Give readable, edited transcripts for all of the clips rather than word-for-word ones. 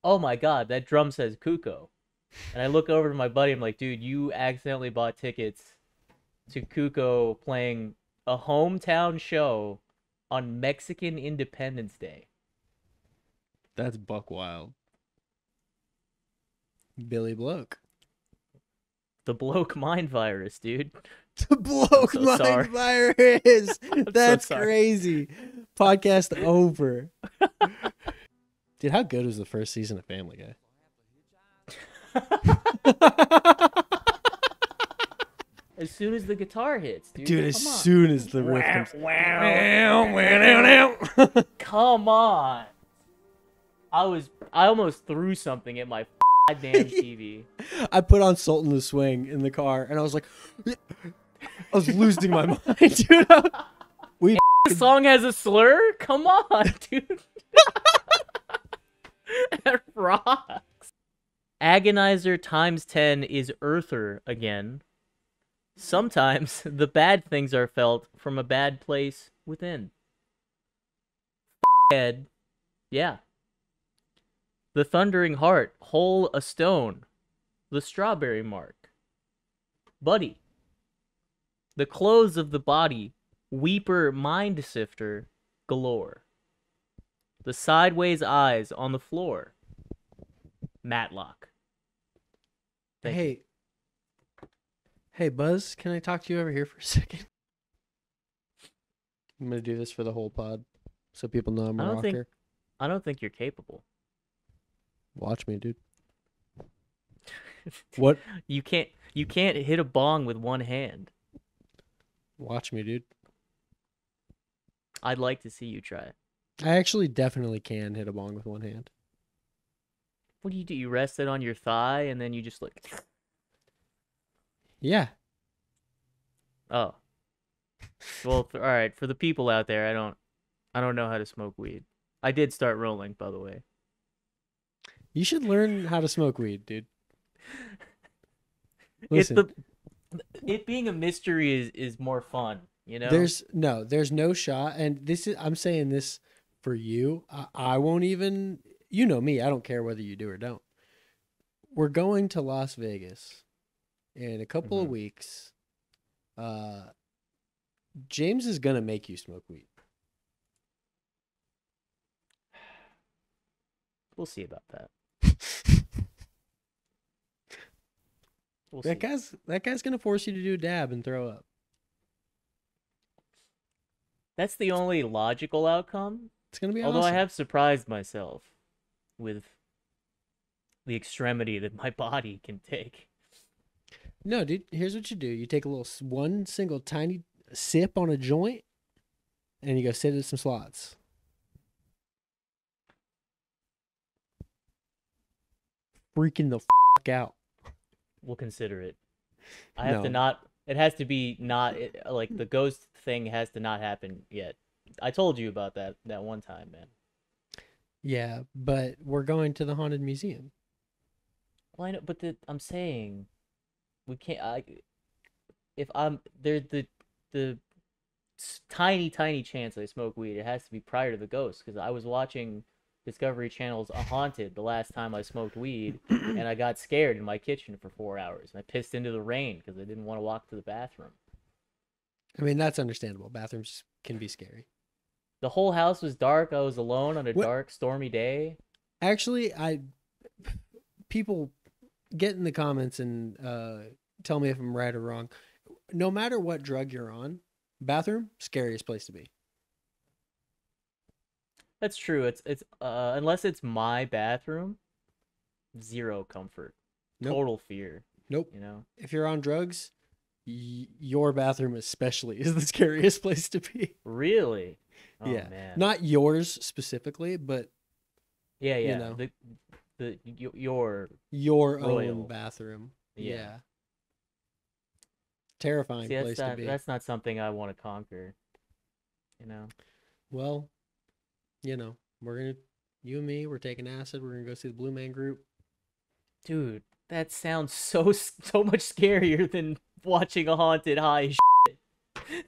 oh my God, that drum says Kuko. And I look over to my buddy, I'm like, dude, you accidentally bought tickets to Kuko playing a hometown show on Mexican Independence Day. That's buck wild. Billy Bloke. The Bloke mind virus, dude. The I'm Bloke so mind sorry. virus. I'm That's so sorry. crazy. Podcast over. Dude, how good was the first season of Family Guy? As soon as the guitar hits, dude. Dude, as Come on. soon as the riff comes. Come on. I almost threw something at my goddamn TV. I put on Sultan the Swing in the car, and I was like, I was losing my mind, dude. The song has a slur? Come on, dude. That rocks. Agonizer times 10 is Earther again. Sometimes the bad things are felt from a bad place within. Head. Yeah. The Thundering Heart, Hole a Stone. The Strawberry Mark. Buddy. The Clothes of the Body, Weeper Mind Sifter, galore. The Sideways Eyes on the Floor. Matlock. Thank you. Hey, Buzz, can I talk to you over here for a second? I'm going to do this for the whole pod so people know I'm a rocker. I don't think you're capable. Watch me, dude. What? You can't hit a bong with one hand. Watch me, dude. I'd like to see you try it. I actually definitely can hit a bong with one hand. What do? You rest it on your thigh and then you just like... Yeah. Oh. Well, all right. For the people out there, I don't know how to smoke weed. I did start rolling, by the way. You should learn how to smoke weed, dude. Listen, It being a mystery is more fun, you know? there's no shot, and I'm saying this for you. I won't even, you know me, I don't care whether you do or don't. We're going to Las Vegas in a couple of weeks. James is gonna make you smoke weed. We'll see about that. That guy's gonna force you to do a dab and throw up. That's the only logical outcome. It's gonna be Although awesome. I have surprised myself with the extremity that my body can take. No, dude, here's what you do. You take one single tiny sip on a joint, and you go sit at some slots. Freaking the fuck out. We'll consider it. I have to not... It has to be not... like, the ghost thing has to not happen yet. I told you about that one time, man. Yeah, but we're going to the Haunted Museum. Well, I know, but I'm saying... We can't... If I'm... There's the tiny chance I smoke weed, it has to be prior to the ghost, because I was watching Discovery Channel's A Haunted the last time I smoked weed, and I got scared in my kitchen for 4 hours, and I pissed into the rain because I didn't want to walk to the bathroom. I mean, that's understandable. Bathrooms can be scary. The whole house was dark. I was alone on a dark, stormy day. Actually, people get in the comments and tell me if I'm right or wrong. No matter what drug you're on, bathroom, scariest place to be. That's true. It's unless it's my bathroom, zero comfort. Nope. Total fear. Nope. You know? If you're on drugs, your bathroom especially is the scariest place to be. Really? Oh, yeah. Man. Not yours specifically, but yeah. You know, your own bathroom. Yeah. Terrifying place to be. That's not something I want to conquer. You know? Well, you know, you and me, we're taking acid. We're going to go see the Blue Man Group. Dude, that sounds so much scarier than watching a haunted high shit.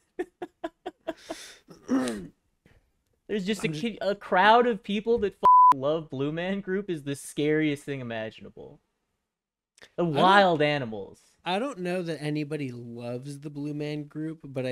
There's just a crowd of people that Love Blue Man Group is the scariest thing imaginable. The I don't wild animals. I don't know that anybody loves the Blue Man Group, but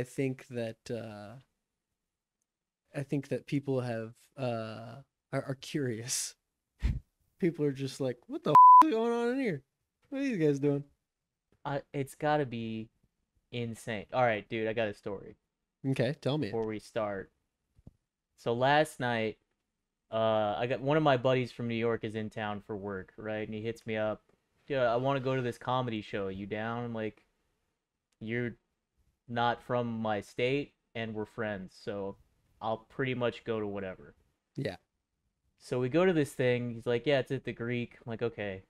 I think that people are curious. People are just like, what the is going on in here? What are these guys doing? It's gotta be insane. All right, dude, I got a story Okay, tell me it. before we start. So last night, I got one of my buddies from New York is in town for work, right? And he hits me up. Yeah, I want to go to this comedy show. You down? I'm like, you're not from my state, and we're friends, so I'll pretty much go to whatever. Yeah. So we go to this thing. He's like, yeah, it's at the Greek. I'm like, okay.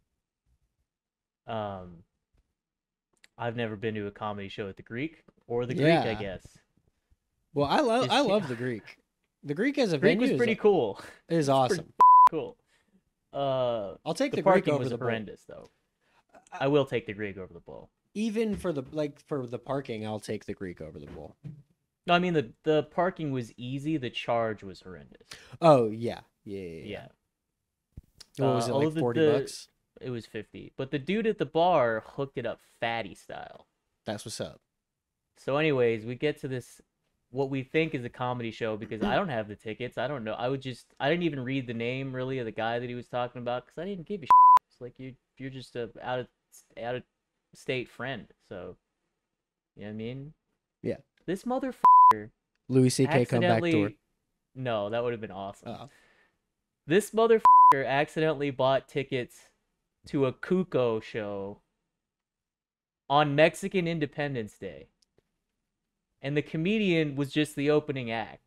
Um, I've never been to a comedy show at the Greek or the Greek, I Yeah. guess. Well, I Just love the Greek. The Greek as a Greek was venue pretty cool. is It's pretty awesome. cool. I'll take The the Greek parking over was the bowl. horrendous though. I will take the Greek over the bowl. Even for the parking, I'll take the Greek over the bowl. No, I mean the parking was easy. The charge was horrendous. Oh yeah. Yeah. What was it, all like of 40 bucks? It was 50. But the dude at the bar hooked it up fatty style. That's what's up. So anyways, we get to this what we think is a comedy show because I don't have the tickets. I don't know. I didn't even read the name really of the guy that he was talking about because I didn't give a shit. It's like you're just a out of state friend. So you know what I mean? Yeah. This motherfucker Louis C.K. comeback tour. accidentally. No, that would have been awesome. Uh, This motherfucker accidentally bought tickets to a Cuco show on Mexican Independence Day. And the comedian was just the opening act.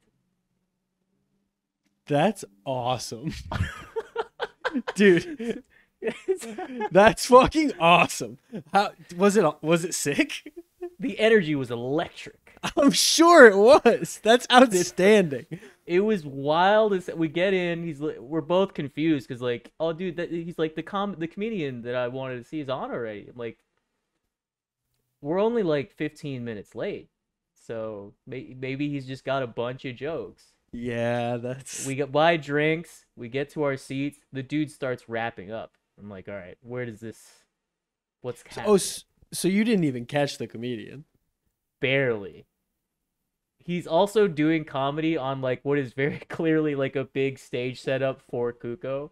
That's awesome. Dude. That's fucking awesome. How was it sick? The energy was electric. I'm sure it was. That's outstanding. It was wild. As we get in, we're both confused because like, oh dude, he's like the comedian that I wanted to see is on already. I'm like, we're only like 15 minutes late, so maybe he's just got a bunch of jokes. Yeah, that's. We buy drinks. We get to our seats. The dude starts wrapping up. I'm like, all right, where does this? What's happening? So you didn't even catch the comedian? Barely. He's also doing comedy on like what is very clearly like a big stage setup for Cuco.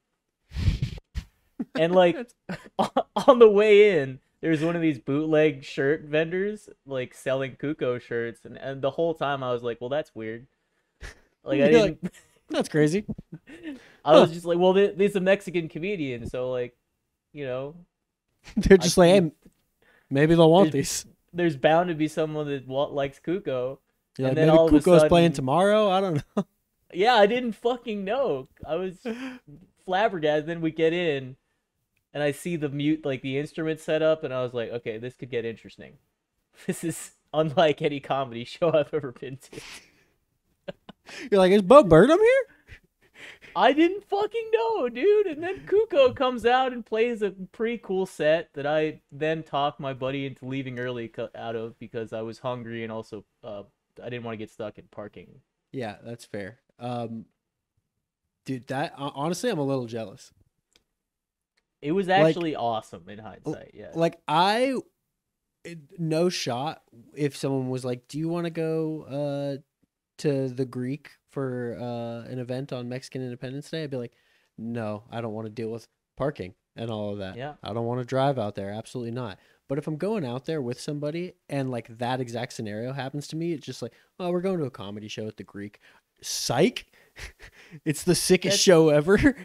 And like on the way in, there's one of these bootleg shirt vendors like selling Cuco shirts, and the whole time I was like, well, that's weird. Like I didn't. Like, that's crazy. I was just like, well, this is a Mexican comedian, so like, you know, they're just like, hey, maybe they'll want these. There's bound to be someone that likes Cuco. Yeah, and then maybe all of a Cuco's sudden, playing tomorrow. I don't know. Yeah, I didn't fucking know. I was flabbergasted. Then we get in, and I see the instrument set up, and I was like, okay, this could get interesting. This is unlike any comedy show I've ever been to. You're like, is Bo Burnham here? I didn't fucking know, dude. And then Cuco comes out and plays a pretty cool set that I then talked my buddy into leaving early out of because I was hungry and also I didn't want to get stuck in parking. Yeah, that's fair. Dude, that honestly, I'm a little jealous. It was actually awesome in hindsight. Yeah. Like no shot if someone was like, "Do you want to go to the Greek for an event on Mexican Independence Day?" I'd be like, "No, I don't want to deal with parking and all of that. Yeah. I don't want to drive out there. Absolutely not." But if I'm going out there with somebody and like that exact scenario happens to me, it's just like, "Oh, we're going to a comedy show at the Greek." Psych. It's the sickest show ever.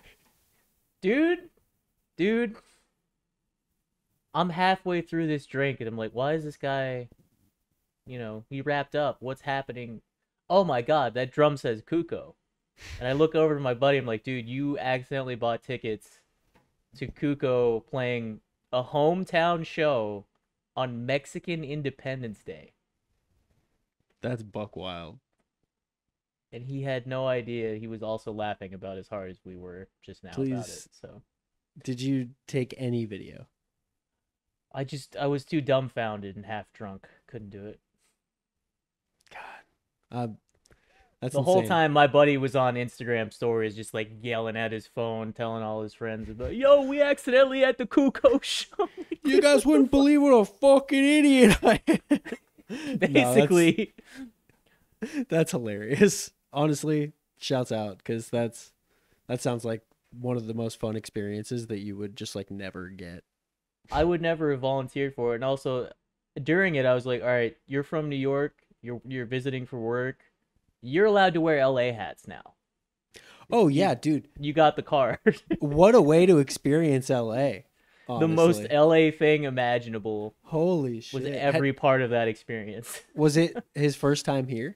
Dude, I'm halfway through this drink and I'm like, why is this guy, he wrapped up. What's happening? Oh my God, that drum says Cuco. And I look over to my buddy. I'm like, dude, you accidentally bought tickets to Cuco playing a hometown show on Mexican Independence Day. That's buck wild. And he had no idea. He was also laughing about as hard as we were just now about it. So, did you take any video? I was too dumbfounded and half drunk. Couldn't do it. God, That's The whole insane. time my buddy was on Instagram stories, just like yelling at his phone, telling all his friends about, "Yo, we accidentally at the Kuko show." You guys wouldn't believe what a fucking idiot I am. No, Basically, that's hilarious. Honestly, shouts out because that sounds like one of the most fun experiences that you would just like never get. I would never have volunteered for it. And also, during it, I was like, "All right, you're from New York. You're visiting for work. You're allowed to wear LA hats now. Oh You yeah, dude. you got the card." What a way to experience LA. The most Honestly. LA thing imaginable Holy was shit. every part of that experience. Was it his first time here?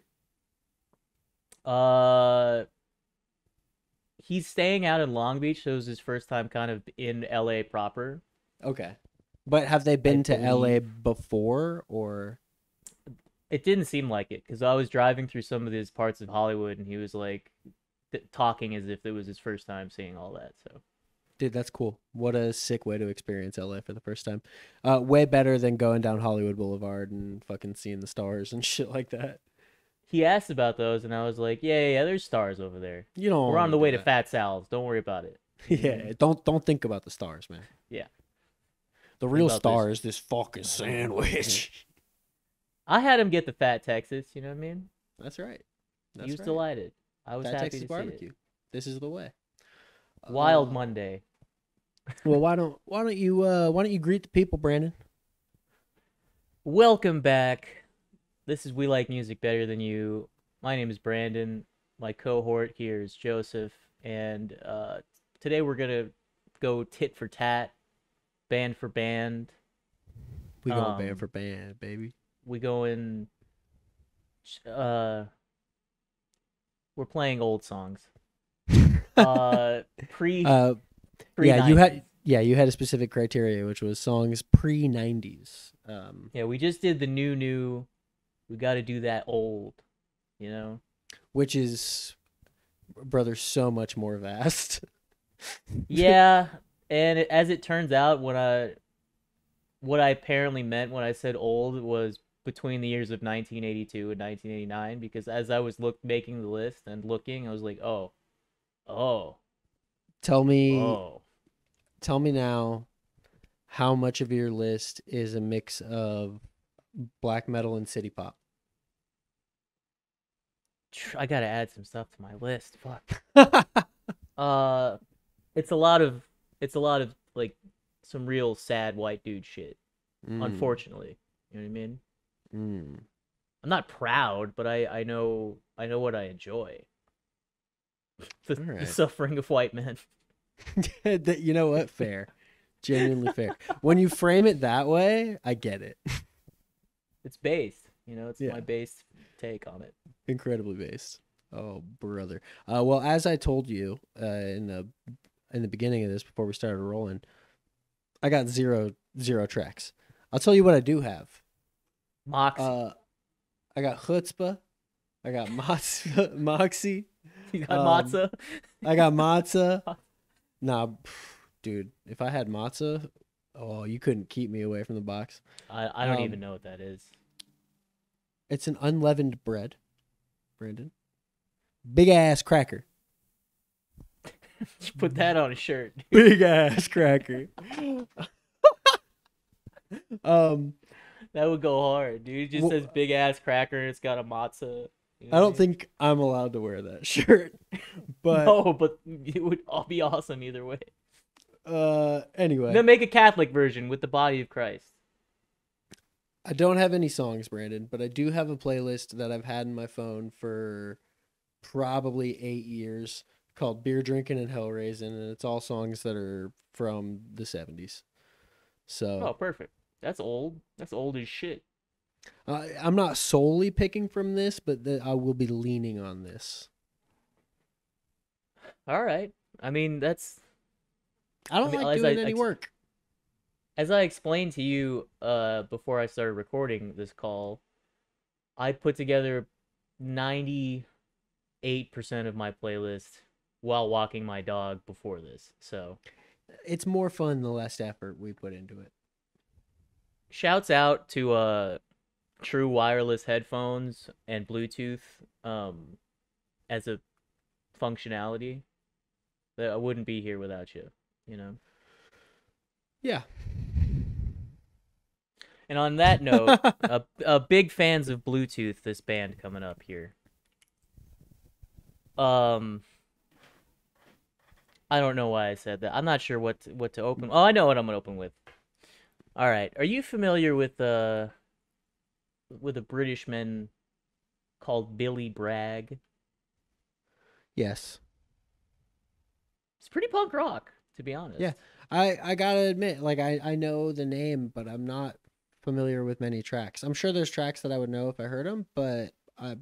Uh, he's staying out in Long Beach, so it was his first time kind of in LA proper, Okay. But have they I been to LA believe. before or It didn't seem like it because I was driving through some of these parts of Hollywood, and he was like talking as if it was his first time seeing all that. So dude, that's cool. What a sick way to experience LA for the first time. Way better than going down Hollywood Boulevard and fucking seeing the stars and shit like that. he asked about those, and I was like, "Yeah, there's stars over there. You don't We're want on the to do way to that. Fat Sal's. Don't worry about it." You know what I Yeah, mean? don't think about the stars, man. Yeah. The Think real about this. star is this fucking sandwich. I had him get the Fat Texas. You know what I mean? That's right. He That's was right. delighted. I was Fat happy Texas to see it. barbecue. This is the way. Wild Uh, Monday. well, why don't you greet the people, Brandon? Welcome back. This is We Like Music Better Than You. My name is Brandon. My cohort here is Joseph, and today we're gonna go tit for tat, band for band. We going band Um, for band, baby. we going. Uh, we're playing old songs. Uh, pre Uh, pre nineties. you had a specific criteria, which was songs pre '90s. Yeah, we just did the new. We got to do that old. You know. Which is, brother, so much more vast. Yeah, and as it turns out, what I apparently meant when I said old was between the years of 1982 and 1989, because as I was making the list and looking, I was like, "Oh, oh, tell me, oh." tell me now, how much of your list is a mix of black metal and city pop? I got to add some stuff to my list. Fuck. Uh it's a lot of like some real sad white dude shit, mm, unfortunately. You know what I mean? mm. I'm not proud, but I know what I enjoy. All The right. suffering of white men. You know what? Fair. Genuinely fair. When you frame it that way, I get it. It's based, you know, it's Yeah. my base take on it. Incredibly based. Oh, brother. Well, as I told you in the beginning of this, before we started rolling, I got zero tracks. I'll tell you what I do have. Moxie. Uh, I got chutzpah. I got moxie. You got Um, matzah? I got matzah. Nah, dude. If I had matzah, oh, you couldn't keep me away from the box. I don't even Um, know what that is. it's an unleavened bread, Brandon. Big ass cracker. Just put that on a shirt. Big ass cracker. Um, That would go hard, dude. It just wh- says big ass cracker and it's got a matzah. You know I what I don't mean? think I'm allowed to wear that shirt, but No, but it would all be awesome either way. anyway, Then make a Catholic version with the body of Christ. I don't have any songs, Brandon, but I do have a playlist that I've had in my phone for probably 8 years called Beer Drinking and Hell Raising, and it's all songs that are from the 70s. Oh, So perfect. That's old. That's old as shit. I'm not solely picking from this, but I will be leaning on this. All right. I mean, that's. I I don't mean, like doing any work. as I explained to you before I started recording this call, I put together 98% of my playlist while walking my dog before this. So, It's more fun the less effort we put into it. shouts out to True Wireless headphones and Bluetooth. as a functionality, that I wouldn't be here without you, you know. Yeah. And on that note, big fans of Bluetooth, this band coming up here. Um, I don't know why I said that. I'm not sure what to open. Oh, I know what I'm gonna open with. All right. Are you familiar with a British man called Billy Bragg? Yes. It's pretty punk rock, to be honest. Yeah. I gotta admit, like I know the name, but I'm not familiar with many tracks. I'm sure there's tracks that I would know if I heard them, but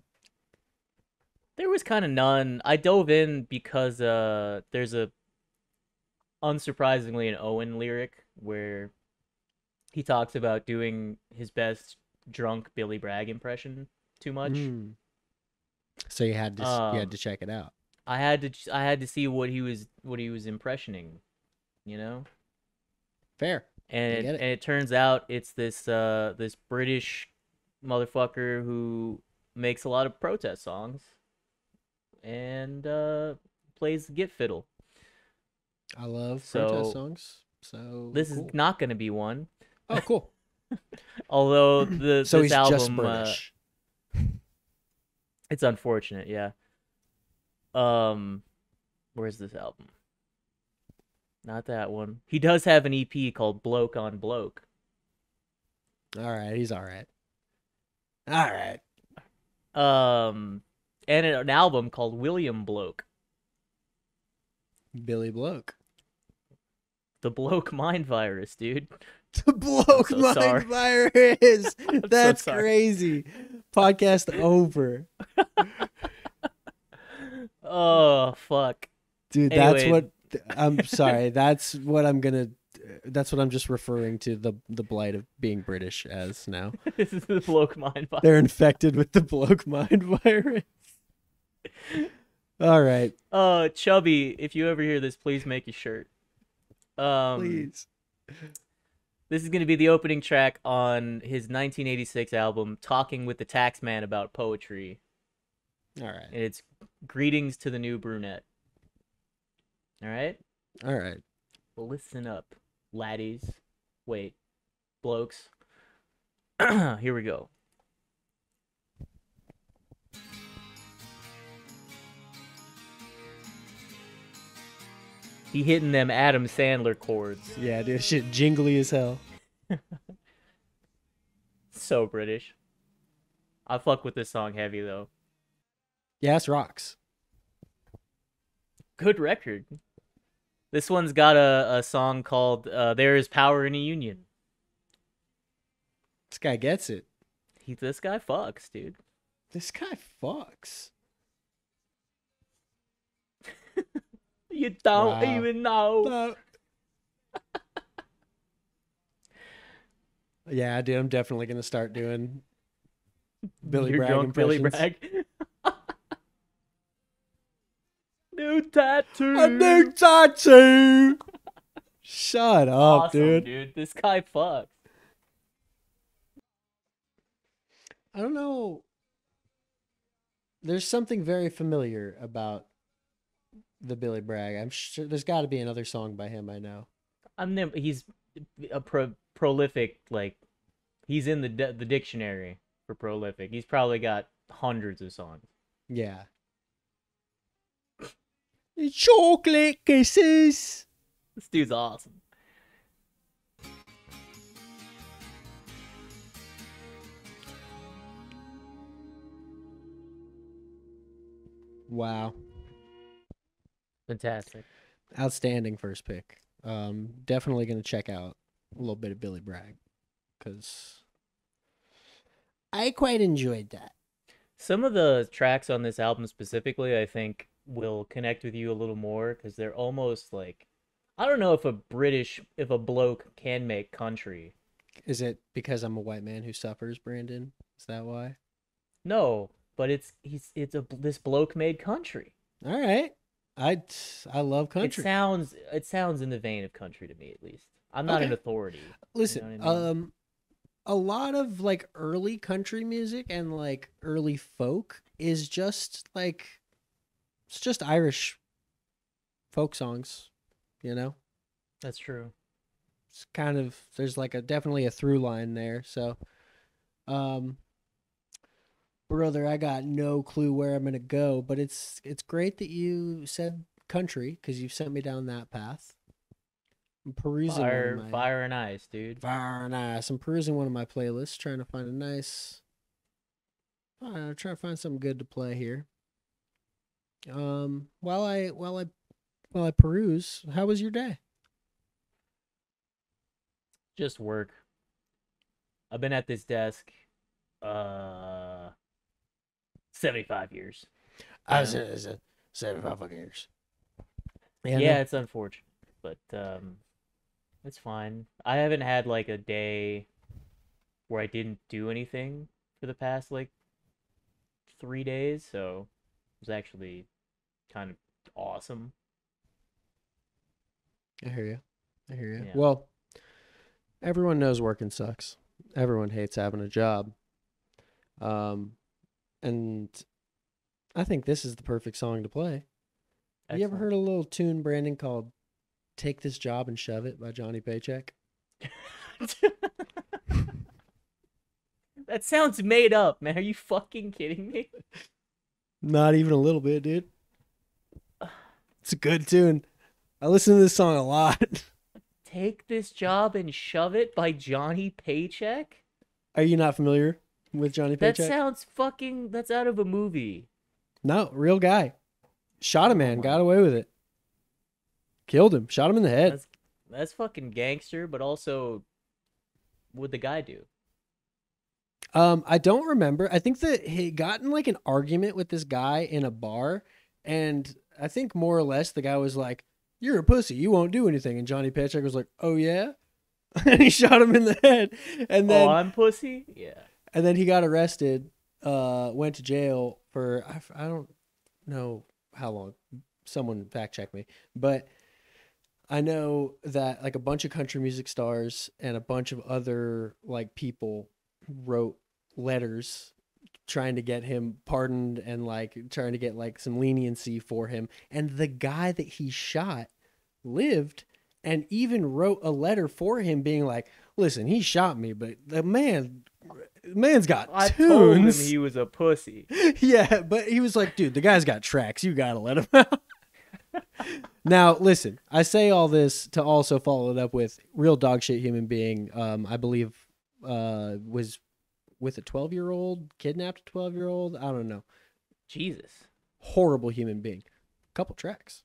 There was kind of none. I dove in because there's a unsurprisingly an Owen lyric where he talks about doing his best drunk Billy Bragg impression too much. So you had to Um, check it out. I had to see what he was impressioning, you know. Fair. I And get it. it turns out it's this British motherfucker who makes a lot of protest songs and plays the git fiddle. I love protest So songs. So this is cool. not going to be one. Oh, cool. Although So this he's just album, British. it's unfortunate, yeah. Where's this album? Not that one. He does have an EP called Bloke on Bloke. All right, he's all right. All right. And an album called William Bloke. Billy Bloke. The Bloke Mind Virus, dude. The Bloke so Mind sorry. Virus. That's sorry. crazy. Podcast over. Oh, fuck. Dude, Anyway. that's what I'm sorry. That's what I'm just referring to the blight of being British as now. This is the Bloke Mind Virus. They're infected with the Bloke Mind Virus. All right. Chubby, if you ever hear this, please make a shirt. Please. This is going to be the opening track on his 1986 album, Talking with the Taxman About Poetry. All right. And it's Greetings to the New Brunette. All right? All right. Well, listen up, laddies. Wait, blokes. Here we go. He hitting them Adam Sandler chords. Yeah, dude, shit jingly as hell. So British. I fuck with this song heavy, though. Yeah, it's rocks. Good record. This one's got a song called There Is Power in a Union. This guy gets it. This guy fucks, dude. This guy fucks. You don't Wow. even know. No. Yeah, dude, I'm definitely gonna start doing Billy You're Bragg drunk Billy impressions. Bragg. New tattoo. A new tattoo. Shut up, Awesome, dude. This guy fucks. I don't know. There's something very familiar about the Billy Bragg. I'm sure there's got to be another song by him I know. He's a prolific, like, he's in the dictionary for prolific. He's probably got hundreds of songs. Yeah. Chocolate kisses. This dude's awesome. Wow. Fantastic. Outstanding first pick. Definitely going to check out a little bit of Billy Bragg because I quite enjoyed that. Some of the tracks on this album specifically, I think, will connect with you a little more because they're almost like, I don't know if a bloke can make country. Is it because I'm a white man who suffers, Brandon? Is that why? No, but this bloke made country. All right. I love country. It sounds in the vein of country to me, at least. I'm not an authority. Listen, you know what I mean? A lot of like early country music and like early folk is just like it's just Irish folk songs, you know. That's true. It's kind of there's like a definitely a through line there. So, um, brother, I got no clue where I'm gonna go, but it's great that you said country because you've sent me down that path. I'm perusing one of my Fire and ice, dude. fire nice. I'm perusing one of my playlists, trying to find a nice. Trying to find something good to play here. While I peruse, how was your day? Just work. I've been at this desk, uh, 75 years. I was 75 fucking years. Yeah, it's unfortunate, but it's fine. I haven't had like a day where I didn't do anything for the past like 3 days, so it was actually kind of awesome. I hear you. Yeah. Well, everyone knows working sucks. Everyone hates having a job. And I think this is the perfect song to play. Have you ever heard a little tune, Brandon, called "Take This Job and Shove It" by Johnny Paycheck? That sounds made up, man. Are you fucking kidding me? Not even a little bit, dude. It's a good tune. I listen to this song a lot. Take This Job and Shove It by Johnny Paycheck? Are you not familiar with Johnny Paycheck? That sounds fucking... That's out of a movie. No, real guy. Shot a man, got away with it. Killed him, shot him in the head. That's fucking gangster, but also... What'd the guy do? I don't remember. I think that he got in like an argument with this guy in a bar, and I think more or less the guy was like, "You're a pussy, you won't do anything." And Johnny Paycheck was like, "Oh yeah?" And he shot him in the head. And then, oh, I'm pussy? Yeah. And then he got arrested, went to jail for, I don't know how long. Someone fact check me. But I know that like a bunch of country music stars and a bunch of other like people wrote letters trying to get him pardoned and like trying to get like some leniency for him. And the guy that he shot lived and even wrote a letter for him being like, "Listen, he shot me, but the man's got tunes." I told him he was a pussy. Yeah, but he was like, "Dude, the guy's got tracks. You gotta let him out." Now, listen, I say all this to also follow it up with real dog shit human being. I believe was with a 12-year-old, kidnapped a 12-year-old. I don't know. Jesus. Horrible human being. Couple tracks.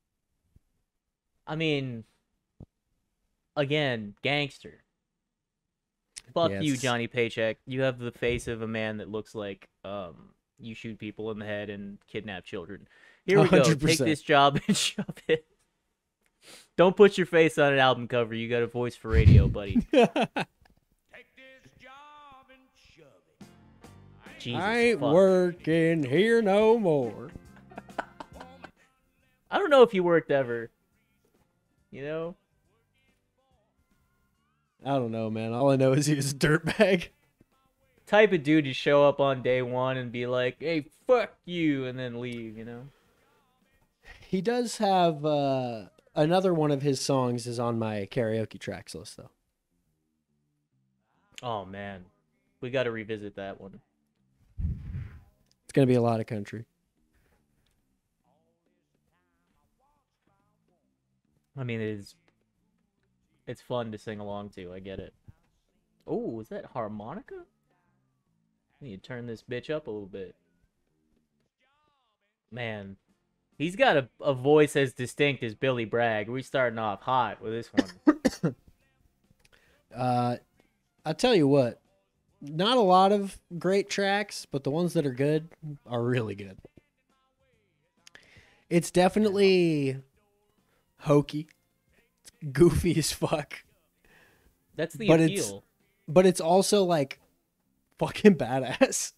I mean, again, gangster. Fuck Yes. you, Johnny Paycheck. You have the face of a man that looks like you shoot people in the head and kidnap children. Here we 100%. go. Take this job and shove it. Don't put your face on an album cover. You got a voice for radio, buddy. Jesus I ain't fuck. working here no more. I don't know if he worked ever. You know? I don't know, man. All I know is he was a dirtbag. Type of dude to show up on day one and be like, "Hey, fuck you," and then leave, you know? He does have another one of his songs is on my karaoke tracks list, though. Oh, man. We got to revisit that one. It's going to be a lot of country. I mean, it's fun to sing along to. I get it. Oh, is that harmonica? I need to turn this bitch up a little bit. Man, he's got a voice as distinct as Billy Bragg. We're starting off hot with this one. I'll tell you what. Not a lot of great tracks, but the ones that are good are really good. It's definitely hokey. It's goofy as fuck. That's the But appeal. But it's also like fucking badass.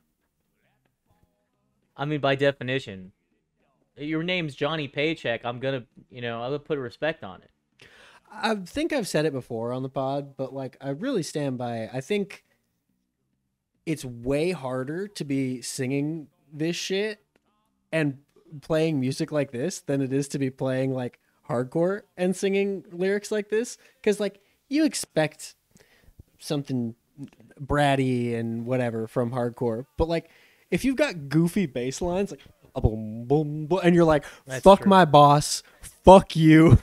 I mean, by definition, your name's Johnny Paycheck. I'm gonna put respect on it. I think I've said it before on the pod, but like I really stand by it. I think it's way harder to be singing this shit and playing music like this than it is to be playing like hardcore and singing lyrics like this, because like you expect something bratty and whatever from hardcore, but like if you've got goofy bass lines like a boom boom boom, and you're like That's fuck true. my boss, fuck you.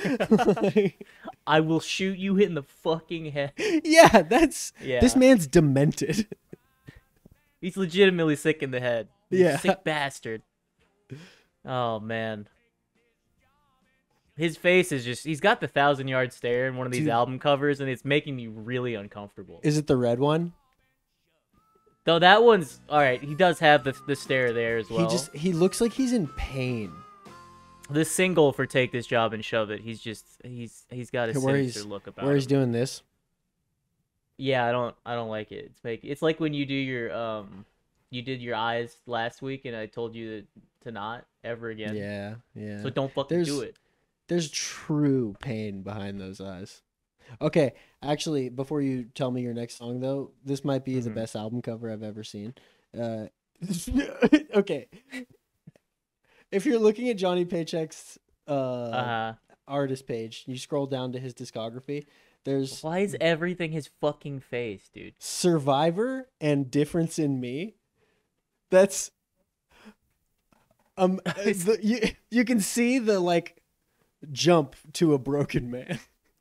I will shoot you in the fucking head. Yeah, this Yeah. man's demented. He's legitimately sick in the head. Yeah. Sick bastard. Oh, man. His face is just... He's got the 1,000-yard stare in one of these Dude. album covers, and it's making me really uncomfortable. Is it the red one? Though that one's... Alright, he does have the stare there as well. He looks like he's in pain. The single for Take This Job and Shove It, he's got a sinister look about where him. he's doing this. Yeah, I don't like it. It's like when you do your you did your eyes last week and I told you to not ever again. Yeah, yeah. So don't fucking do it. There's true pain behind those eyes. Okay, actually, before you tell me your next song though, this might be the best album cover I've ever seen. Okay. If you're looking at Johnny Paycheck's artist page, you scroll down to his discography. There's Why is everything his fucking face, dude? Survivor and Difference in Me. That's you can see the like jump to a broken man.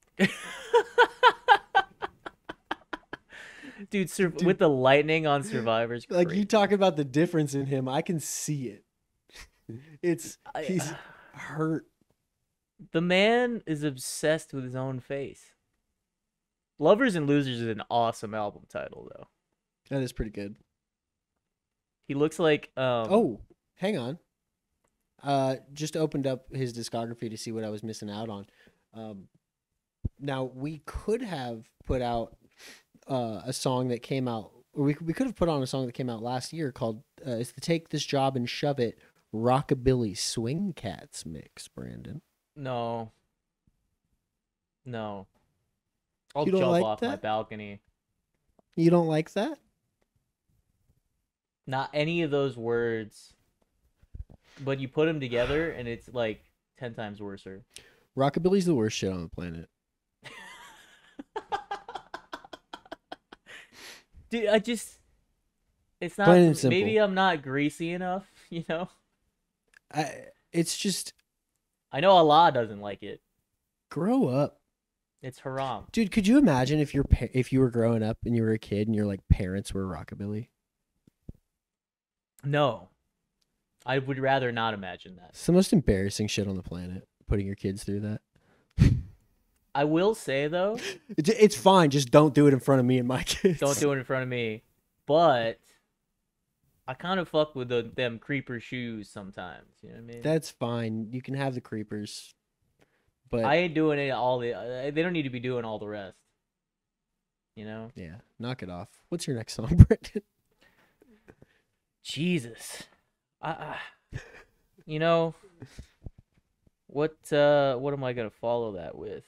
Dude, with the lightning on Survivor's Like great. you talk about the difference in him, I can see it. He's hurt. The man is obsessed with his own face. Lovers and Losers is an awesome album title, though. That is pretty good. He looks like Oh, hang on. Just opened up his discography to see what I was missing out on. Now we could have put out a song that came out, or we could have put on a song that came out last year called "It's the Take This Job and Shove It" Rockabilly Swing Cats mix. Brandon, No. I'll You don't jump like off my that? balcony. you don't like that? Not any of those words, but you put them together and it's like 10 times worser. Rockabilly's the worst shit on the planet. Dude, it's not, Plain and simple. maybe I'm not greasy enough, you know? It's just I know Allah doesn't like it. grow up. It's haram. Dude, could you imagine if you were growing up and you were a kid and your like parents were rockabilly? No. I would rather not imagine that. It's the most embarrassing shit on the planet, putting your kids through that. I will say, though, It's fine, just don't do it in front of me and my kids. don't do it in front of me. But I kind of fuck with them creeper shoes sometimes. You know what I mean? That's fine. You can have the creepers. But I ain't doing it all the... They don't need to be doing all the rest. You know? yeah, knock it off. What's your next song, Brendan? Jesus. You know, what am I gonna follow that with?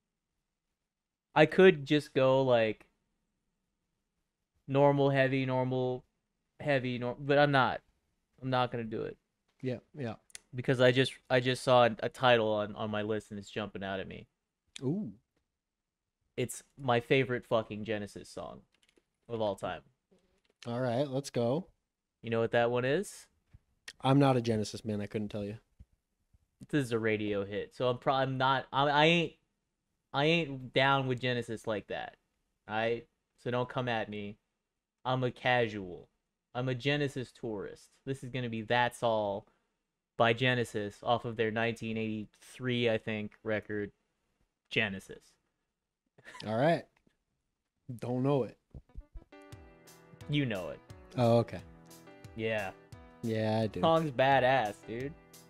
I could just go like normal heavy, but I'm not gonna do it Yeah, yeah. because I just saw a title on my list and it's jumping out at me. Ooh. It's my favorite fucking Genesis song of all time. All right, let's go. You know what that one is? I'm not a Genesis man. I couldn't tell you. This is a radio hit, so I'm not. I ain't down with Genesis like that. Alright? So don't come at me. I'm a casual. I'm a Genesis tourist. This is gonna be That's All by Genesis off of their 1983, I think, record, Genesis. All right. Don't know it. You know it. Oh, okay. Yeah. Yeah, I do. Song's badass, dude.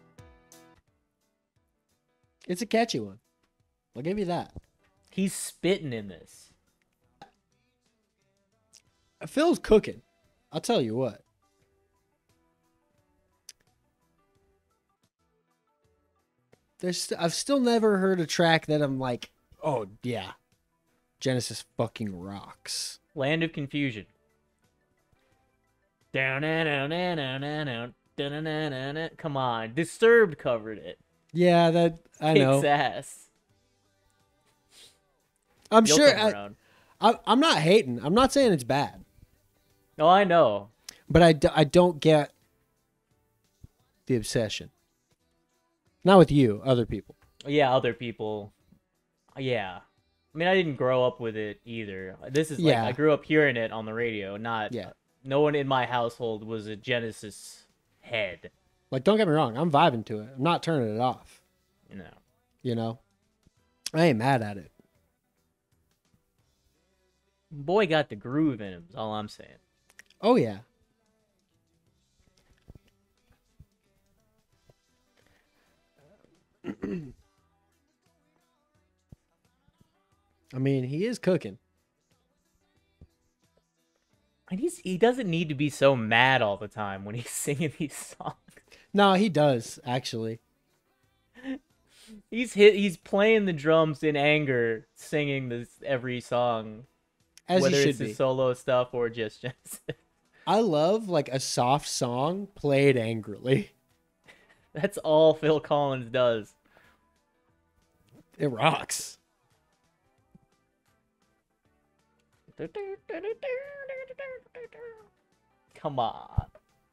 It's a catchy one. I'll give you that. He's spitting in this. Phil's cooking. I'll tell you what. I've still never heard a track that I'm like, oh yeah, Genesis fucking rocks. Land of Confusion. Down, down, down, down, down, down. Da-na-na-na-na. Come on, Disturbed covered it. Yeah, that I Kicks know. ass. I'm You'll sure. come around. I'm not hating. I'm not saying it's bad, Oh, I know. but I don't get the obsession. Not with you, other people. Yeah, other people. Yeah. I mean, I didn't grow up with it either. This is like, I Yeah, grew up hearing it on the radio, not, yeah. no one in my household was a Genesis head, Like, don't get me wrong. I'm vibing to it. I'm not turning it off. you know. You know, I ain't mad at it. Boy got the groove in him, is all I'm saying. Oh yeah. I mean, he is cooking. And he doesn't need to be so mad all the time when he's singing these songs. No, he does actually. He's playing the drums in anger, singing this every song, As whether he should it's be. his solo stuff or just Genesis. I love like a soft song played angrily. That's all Phil Collins does. It rocks. Come on.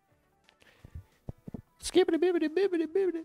Skibbity bibbity bibbity bibbity.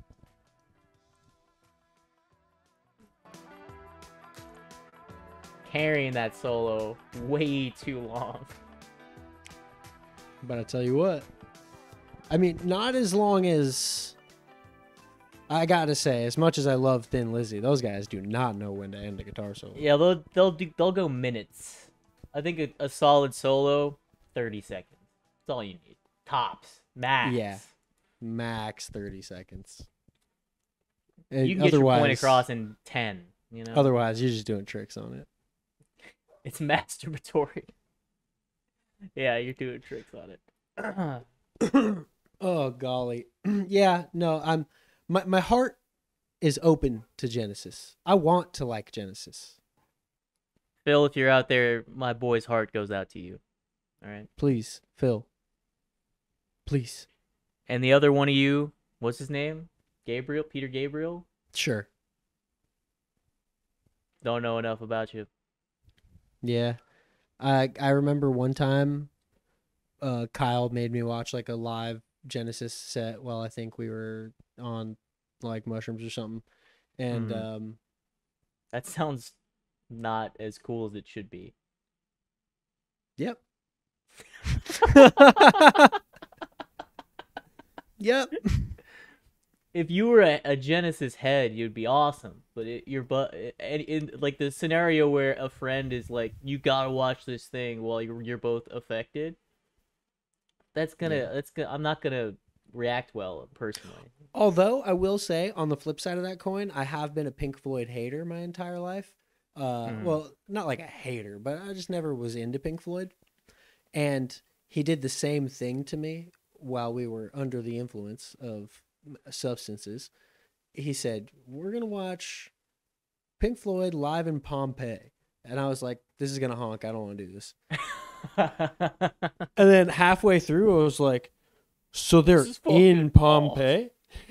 Carrying that solo way too long. But I tell you what. I mean, not as long as I gotta say, as much as I love Thin Lizzy, those guys do not know when to end a guitar solo. Yeah, they'll go minutes. I think a solid solo, 30 seconds. That's all you need. Tops. Max. Yeah. Max 30 seconds. You can get your point across in 10, you know? Otherwise, you're just doing tricks on it. It's masturbatory. Yeah, you're doing tricks on it. Oh golly. Yeah, no, my heart is open to Genesis. I want to like Genesis. Phil, if you're out there, my boy's heart goes out to you. All right? Please, Phil. Please. And the other one of you, what's his name? Gabriel? Peter Gabriel? Sure. Don't know enough about you. Yeah. I remember one time Kyle made me watch like a live Genesis set while I think we were on like mushrooms or something. And That sounds not as cool as it should be. Yep. Yep. If you were a Genesis head, you'd be awesome. But in like the scenario where a friend is like, "You gotta watch this thing," while you're both affected. I'm not gonna react well personally. Although I will say, on the flip side of that coin, I have been a Pink Floyd hater my entire life. Well, not like a hater, but I just never was into Pink Floyd. And he did the same thing to me while we were under the influence of substances. He said, "We're going to watch Pink Floyd live in Pompeii." And I was like, "This is going to honk. I don't want to do this." And then halfway through, I was like, "So they're in Pompeii?"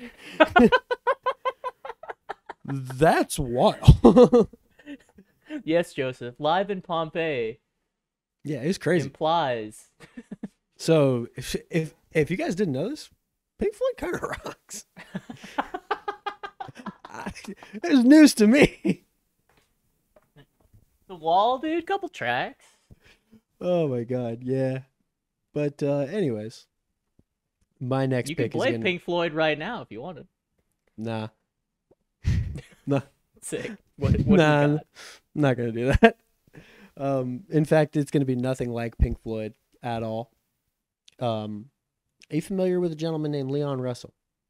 That's wild. Yes, Joseph. Live in Pompeii. Yeah, it was crazy. Implies. So if you guys didn't know this, Pink Floyd kind of rocks. It was news to me. The Wall, dude. Couple tracks. Oh my god, yeah. But anyways, my next You pick can play is gonna... Pink Floyd right now if you wanted. Nah. Nah. Sick. What Nah, do you I'm got? not gonna do that. In fact, it's gonna be nothing like Pink Floyd at all. Are you familiar with a gentleman named Leon Russell?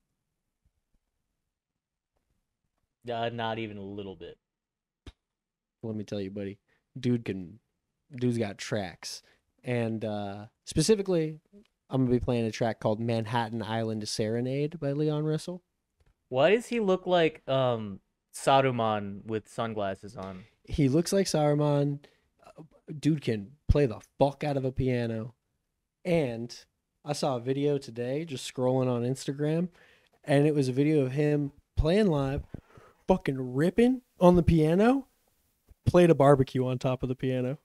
Not even a little bit. Let me tell you, buddy. Dude's got tracks. And specifically, I'm gonna be playing a track called Manhattan Island Serenade by Leon Russell. Why does he look like Saruman with sunglasses on? He looks like Saruman. Dude can play the fuck out of a piano. And I saw a video today, just scrolling on Instagram, and it was a video of him playing live, fucking ripping on the piano, played a barbecue on top of the piano.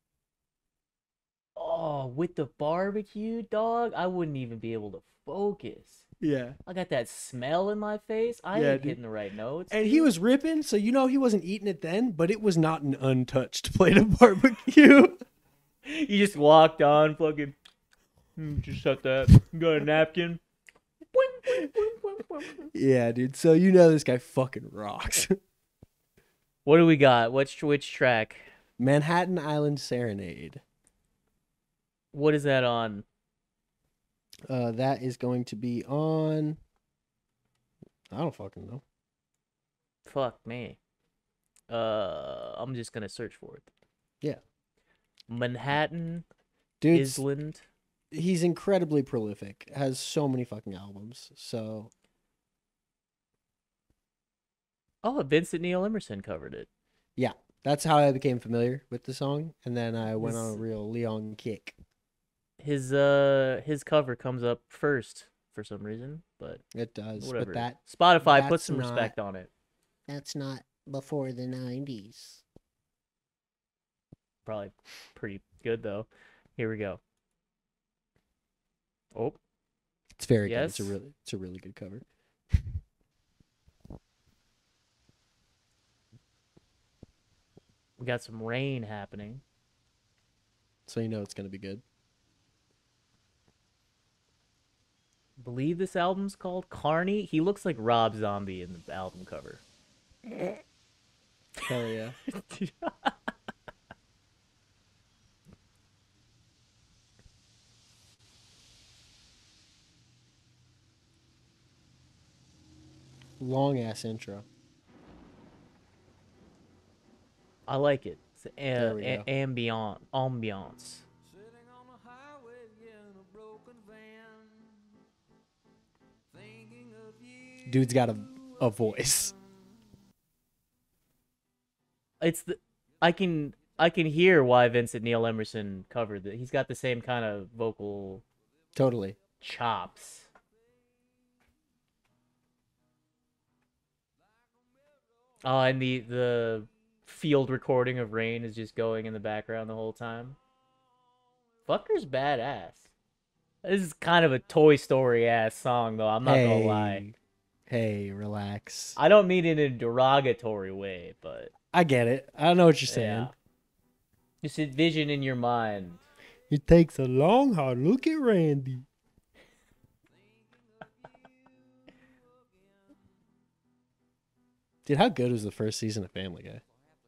Oh, with the barbecue, dog, I wouldn't even be able to focus. Yeah. I got that smell in my face. I Yeah, ain't dude. hitting the right notes. And Dude. he was ripping, so he wasn't eating it then, but it was not an untouched plate of barbecue. You just walked on, fucking. Just shut that. Got a napkin. Yeah, dude. So this guy fucking rocks. What do we got? Which track? Manhattan Island Serenade. What is that on? That is going to be on. I don't fucking know. Fuck me. I'm just gonna search for it. Yeah. Manhattan Dude, Island. he's incredibly prolific. Has so many fucking albums. So Oh, Vincent Neil Emerson covered it. yeah, that's how I became familiar with the song, and then I went on a His- real Leon kick. His cover comes up first for some reason, but It does, whatever. but Spotify put that's some not- respect on it. that's not before the 90s. Probably pretty good though. Here we go. Oh, It's very Yes. good. It's a really good cover. we got some rain happening. So it's gonna be good. Believe this album's called Carney. He looks like Rob Zombie in the album cover. Hell yeah. Long ass intro. I like it. It's There we go. ambiance. Sitting on the highway in a broken van, thinking of you. Dude's got a voice. It's the I can hear why Vincent Neil Emerson covered it. He's got the same kind of vocal Totally. chops. Oh, and the field recording of Rain is just going in the background the whole time. Fucker's badass. This is kind of a Toy Story ass song, though. I'm not gonna lie. Hey, relax. I don't mean it in a derogatory way, but I get it. I know what you're saying. yeah. Just envision in your mind. It takes a long, hard look at Randy. Dude, how good was the first season of Family Guy?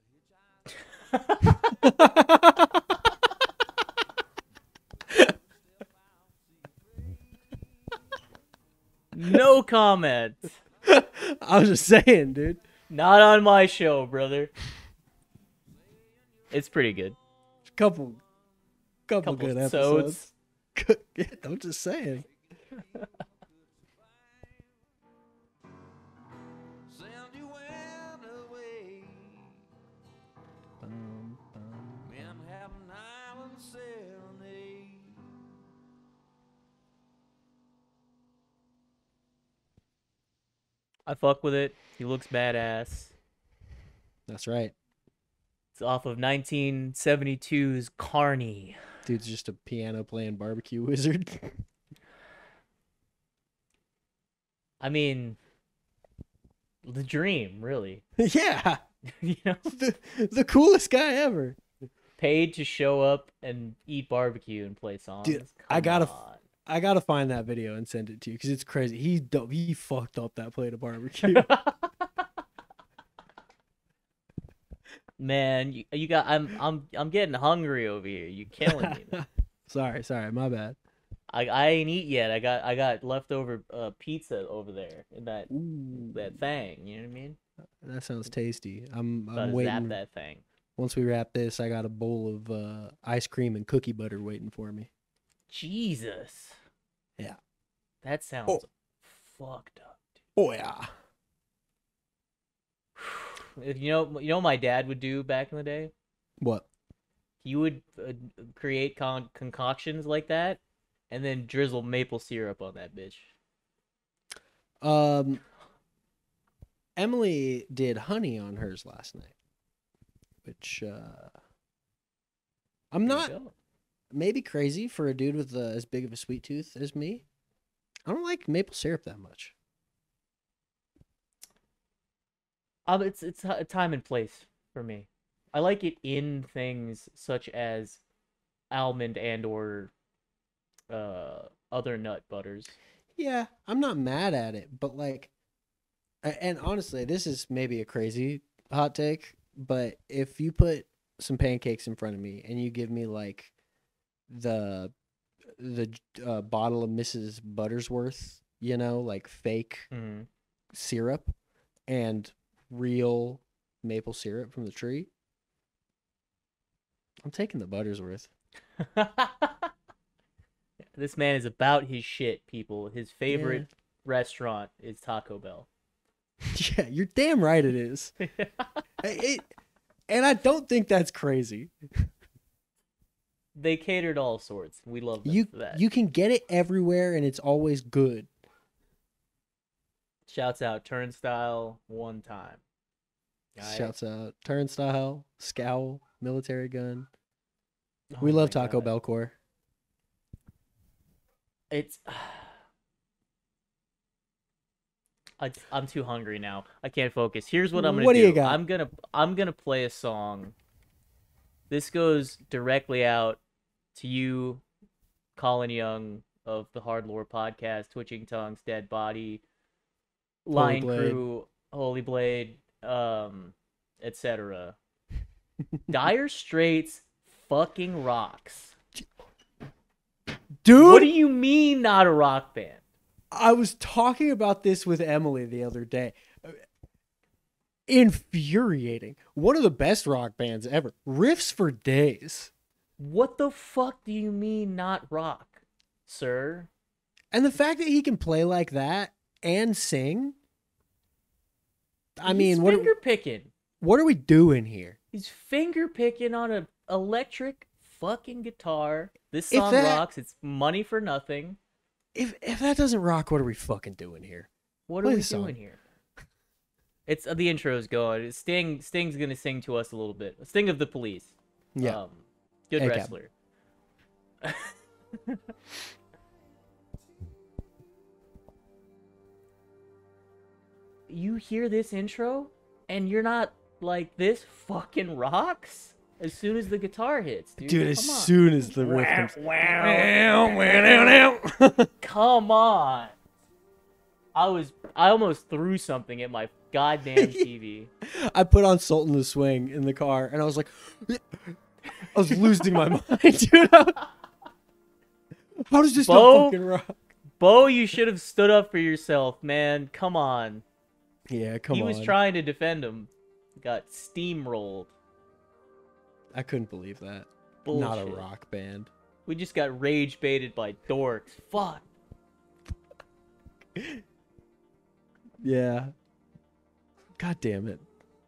No comment. I was just saying, dude. Not on my show, brother. It's pretty good. Couple Couple good episodes. episodes. Yeah, I'm just saying. Sandy went away. Manhattan Island Serenade. I fuck with it. He looks badass. That's right. It's off of 1972's Carney. Dude's just a piano playing barbecue wizard. I mean, the dream, really. Yeah. You know, The coolest guy ever. paid to show up and eat barbecue and play songs. Dude, Come I on. gotta find that video and send it to you because it's crazy. He fucked up that plate of barbecue. Man, you got I'm getting hungry over here. You killing me. Man. sorry, my bad. I ain't eat yet. I got leftover pizza over there in that Ooh, thing. You know what I mean? that sounds tasty. I'm About to zap waiting. that thing. Once we wrap this, I got a bowl of ice cream and cookie butter waiting for me. Jesus. Yeah. That sounds fucked up. Oh yeah. If you know what my dad would do back in the day? What? He would create concoctions like that and then drizzle maple syrup on that bitch. Emily did honey on hers last night, which I'm There you not go. maybe crazy for a dude with as big of a sweet tooth as me. I don't like maple syrup that much. It's a time and place for me. I like it in things such as almond and or other nut butters. Yeah, I'm not mad at it, but like, and honestly, this is maybe a crazy hot take, but if you put some pancakes in front of me and you give me like the bottle of Mrs. Buttersworth, you know, like fake Mm-hmm. syrup and real maple syrup from the tree, I'm taking the Buttersworth. This man is about his shit, people. His favorite restaurant is Taco Bell. Yeah, you're damn right it is. And I don't think that's crazy. They catered all sorts. We love them for that. You can get it everywhere and it's always good. Shouts out Turnstile one time. Alright? Shouts out Turnstile, Scowl, Military Gun. Oh We love my Taco God. Bell Core. It's I'm too hungry now. I can't focus. Here's what I'm gonna What do. do you got? I'm gonna play a song. This goes directly out to you, Colin Young of the Hard Lore podcast, Twitching Tongues, Dead Body, Lion Blade. Crew, Holy Blade, etc. Dire Straits fucking rocks. Dude, What do you mean not a rock band? I was talking about this with Emily the other day. Infuriating. One of the best rock bands ever. Riffs for days. What the fuck do you mean not rock, sir? And the fact that he can play like that and sing. I He's mean, finger picking. what are we doing here? He's finger picking on an electric fucking guitar. This If song that- rocks. It's money for nothing. If that doesn't rock, what are we fucking doing here? What Play are we the song. doing here? It's the intro's going. Sting's gonna sing to us a little bit. Sting of the Police. Yeah. Good ACAB. wrestler. You hear this intro and you're not like, this fucking rocks as soon as the guitar hits, dude. Dude, as Come on. soon as the riff comes. Come on. I almost threw something at my goddamn TV. I put on Sultan the Swing in the car, and I was like, I was losing my mind, dude. How does this not Bo? fucking rock? Bo, you should have stood up for yourself, man. Come on. Yeah, come He on. was trying to defend him. Got steamrolled. I couldn't believe that. Bullshit. Not a rock band. We just got rage baited by dorks. Fuck. Yeah. God damn it.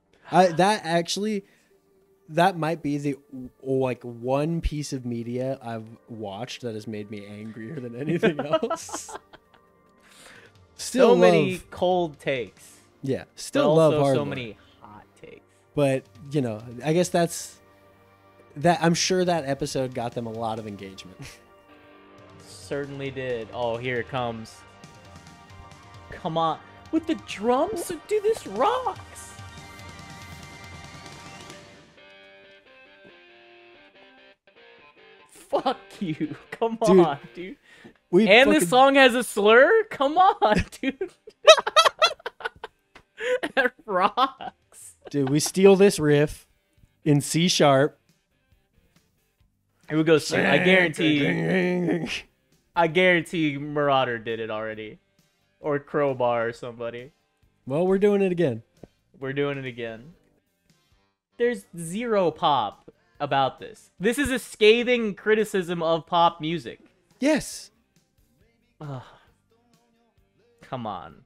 That might be the like one piece of media I've watched that has made me angrier than anything else. Still So many love- cold takes. yeah, But still also love hard. so many hot takes. But, you know, I guess that I'm sure that episode got them a lot of engagement. Certainly did. Oh, here it comes. Come on. With the drums? Dude, this rocks. Fuck you. Come Dude, on, dude. We And fucking- this song has a slur? Come on, dude. That rocks. Dude, we steal this riff in C sharp. Here we go. Sing. I guarantee Marauder did it already. Or Crowbar or somebody. Well, we're doing it again. We're doing it again. There's zero pop about this. This is a scathing criticism of pop music. Yes. Ugh. Come on.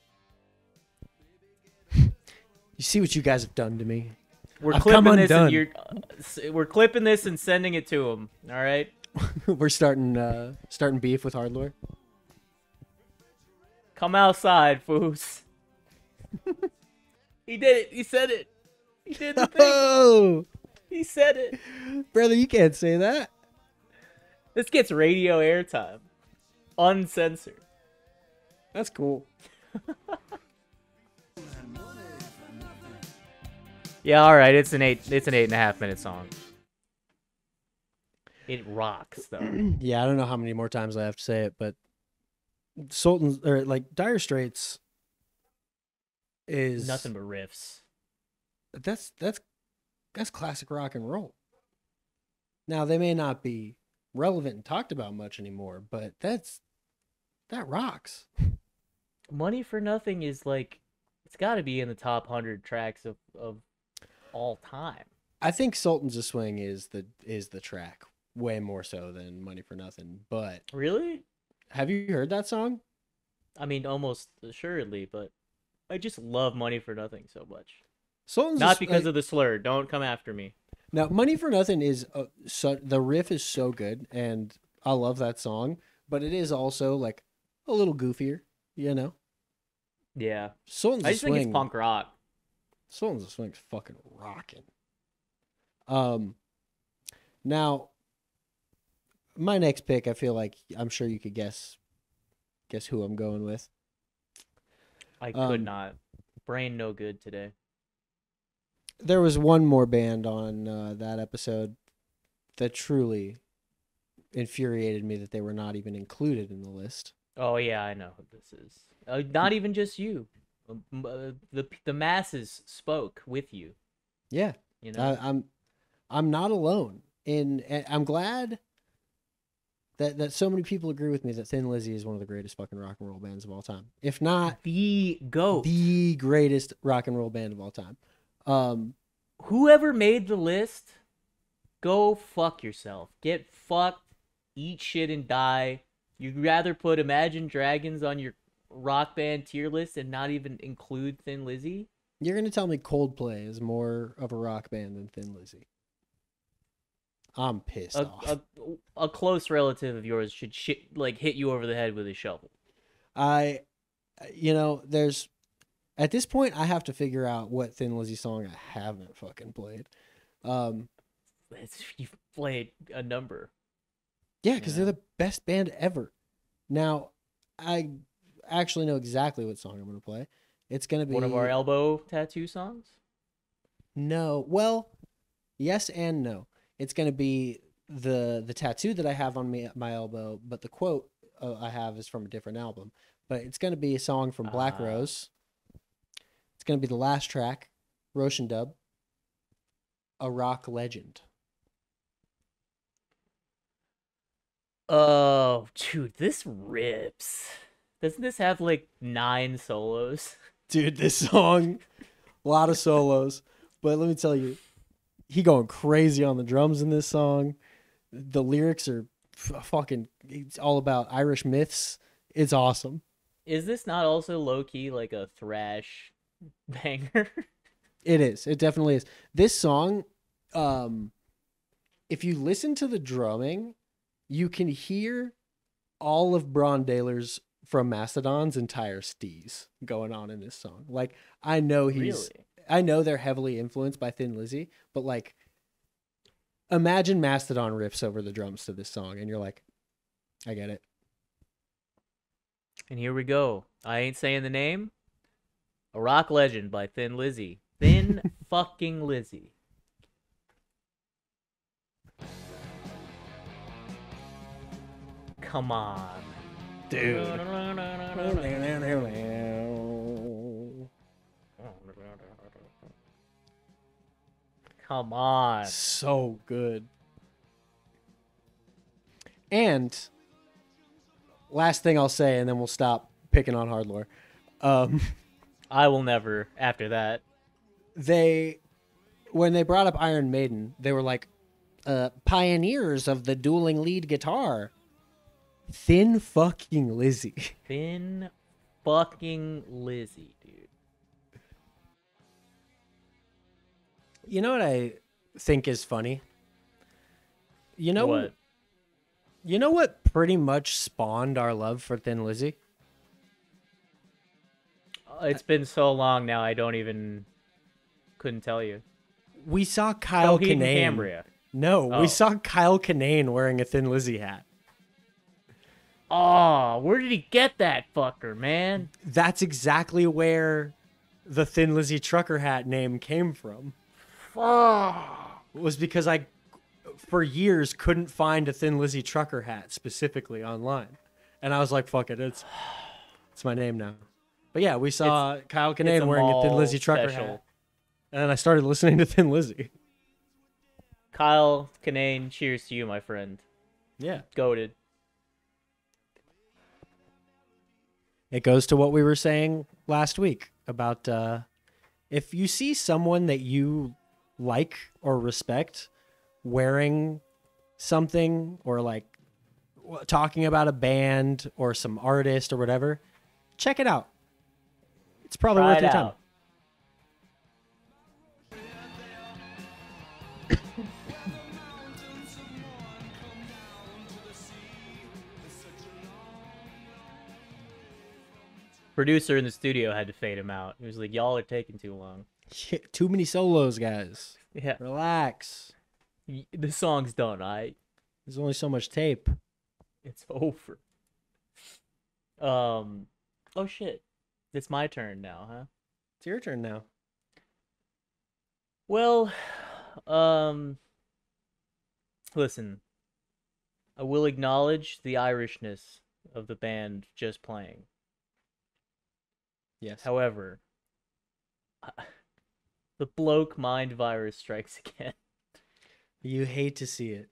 You see what you guys have done to me. We're I've come clipping this undone. and we're clipping this and sending it to him. All right? We're starting beef with Hardlore. Come outside, foos. He did it. He said it. He did the thing. Oh, He said it. brother, you can't say that. This gets radio airtime. Uncensored. That's cool. Yeah, all right. It's an 8.5 minute song. It rocks though. Yeah, I don't know how many more times I have to say it, but Sultan's or like Dire Straits is Nothing but riffs. That's classic rock and roll. Now they may not be relevant and talked about much anymore, but that rocks. Money for Nothing is like, it's got to be in the top 100 tracks of all time. I think Sultans of Swing is the track way more so than Money for Nothing. But Really? have you heard that song? I mean, almost assuredly, but I just love Money for Nothing so much. Sultans Not because of the slur. Don't come after me. now Money for Nothing is the riff is so good and I love that song, but it is also like a little goofier, you know. Yeah. Sultans I of just think Swing. it's punk rock. Sultans of Swing's fucking rocking. Now, my next pick, I feel like I'm sure you could guess who I'm going with. I could not. Brain no good today. There was one more band on that episode that truly infuriated me that they were not even included in the list. Oh yeah, I know who this is. Not even just you. The masses spoke with you. Yeah, You know. I'm not alone, and I'm glad that so many people agree with me that Thin Lizzy is one of the greatest fucking rock and roll bands of all time, if not The GOAT. the greatest rock and roll band of all time. Whoever made the list, go fuck yourself. Get fucked, eat shit and die. You'd rather put Imagine Dragons on your rock band tier list and not even include Thin Lizzy? You're gonna tell me Coldplay is more of a rock band than Thin Lizzy? I'm pissed off. A close relative of yours should hit you over the head with a shovel. There's at this point I have to figure out what Thin Lizzy song I haven't fucking played. You've played a number. Yeah, because they're the best band ever. Now, I actually know exactly what song I'm gonna play. It's gonna be One of our elbow tattoo songs? No. Well, yes and no. It's gonna be the tattoo that I have on my elbow, but the quote I have is from a different album. But it's gonna be a song from Black Rose. It's gonna be the last track, Roisin Dubh, A Rock Legend. Oh, dude, this rips. Doesn't this have like 9 solos? Dude, this song, a lot of solos, but let me tell you, he going crazy on the drums in this song. The lyrics are fucking, it's all about Irish myths. It's awesome. Is this not also low-key like a thrash banger? It is. It definitely is. This song, if you listen to the drumming, you can hear all of Bron Daler's from Mastodon's entire steez going on in this song. Like, I know I know they're heavily influenced by Thin Lizzy, but like, imagine Mastodon riffs over the drums to this song, and you're like, I get it. And here we go. I ain't saying the name. A Rock Legend by Thin Lizzy. Thin fucking Lizzy. Come on. Dude. Come on. So good. And last thing I'll say, and then we'll stop picking on Hardlore. I will never after that. When they brought up Iron Maiden, they were like, pioneers of the dueling lead guitar. Thin fucking Lizzy. Thin fucking Lizzy, dude. You know what I think is funny? You know What? You know what pretty much spawned our love for Thin Lizzy? It's been so long now, I don't even couldn't tell you. We saw Kyle Coheed and Kinane. Cambria. No, we Oh. saw Kyle Kinane wearing a Thin Lizzy hat. Oh, where did he get that fucker, man? That's exactly where the Thin Lizzy trucker hat name came from. Oh. Was because I, for years, couldn't find a Thin Lizzy trucker hat specifically online. And I was like, fuck it, it's my name now. But yeah, we saw Kyle It's Kinane wearing a Thin mall Lizzy trucker special. hat. And then I started listening to Thin Lizzy. Kyle Kinane, cheers to you, my friend. Yeah. Goated. It goes to what we were saying last week about if you see someone that you like or respect wearing something or like talking about a band or some artist or whatever, check it out. It's probably Try worth it your time. out. Producer in the studio had to fade him out. He was like, "Y'all are taking too long." Shit, too many solos, guys. Yeah, Relax. the song's done. There's only so much tape. It's over. Oh shit, it's my turn now, huh? It's your turn now. Well, listen. I will acknowledge the Irishness of the band just playing. Yes. However, the bloke mind virus strikes again. You hate to see it.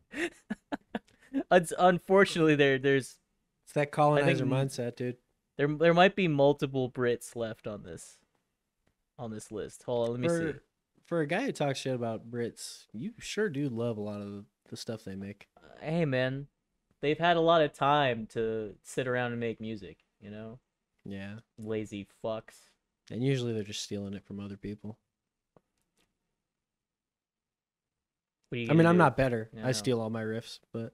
Unfortunately, there's It's that colonizer think- mindset, dude. there might be multiple Brits left on this list. Hold on, let me see. For a guy who talks shit about Brits, you sure do love a lot of the stuff they make. Hey man, they've had a lot of time to sit around and make music, you know? Yeah. Lazy fucks. And usually they're just stealing it from other people. What are you I gonna mean, I'm do? not better. Yeah, I I know. steal all my riffs, but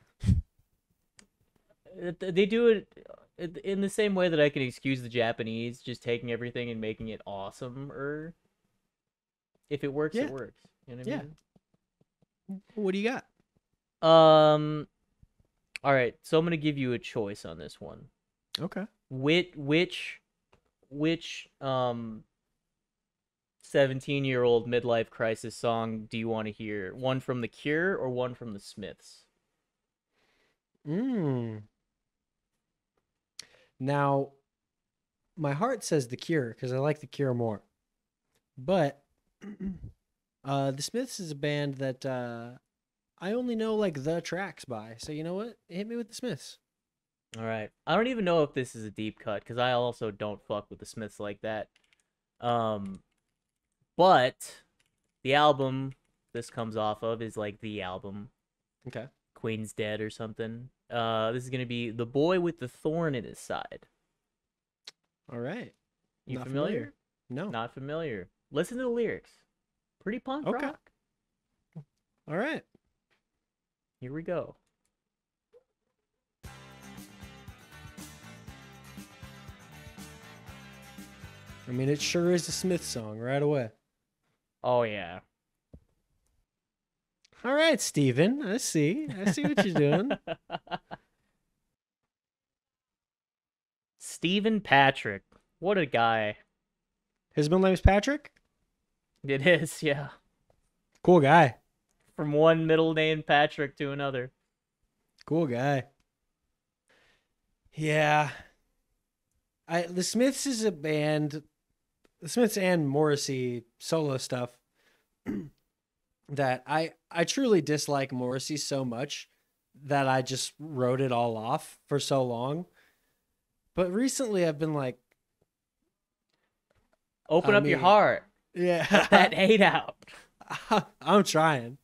They do it in the same way that I can excuse the Japanese just taking everything and making it awesome. Or if it works, Yeah. it works. You know what I Yeah. mean? what do you got? All right. So I'm gonna give you a choice on this one. Okay. Which 17-year-old midlife crisis song do you want to hear? One from The Cure or one from the Smiths? Now, my heart says The Cure because I like The Cure more. But the Smiths is a band that I only know like the tracks by. So you know what? Hit me with the Smiths. All right. I don't even know if this is a deep cut because I also don't fuck with the Smiths like that. But the album this comes off of is like the album. Okay. Queen's Dead or something. This is gonna be The Boy with the Thorn in His Side. All right. You Not familiar? No. Not familiar. Listen to the lyrics. Pretty punk Okay. rock. All right. Here we go. I mean, it sure is a Smith song right away. Oh yeah. All right, Steven. I see what you're doing. Stephen Patrick. What a guy. His middle name is Patrick. It is, yeah. Cool guy. From one middle name Patrick to another. Cool guy. Yeah. The Smiths is a band, the Smiths and Morrissey solo stuff that I truly dislike Morrissey so much that I just wrote it all off for so long. But recently I've been like, Open I up your mean- heart. yeah, Let that hate out. I'm trying.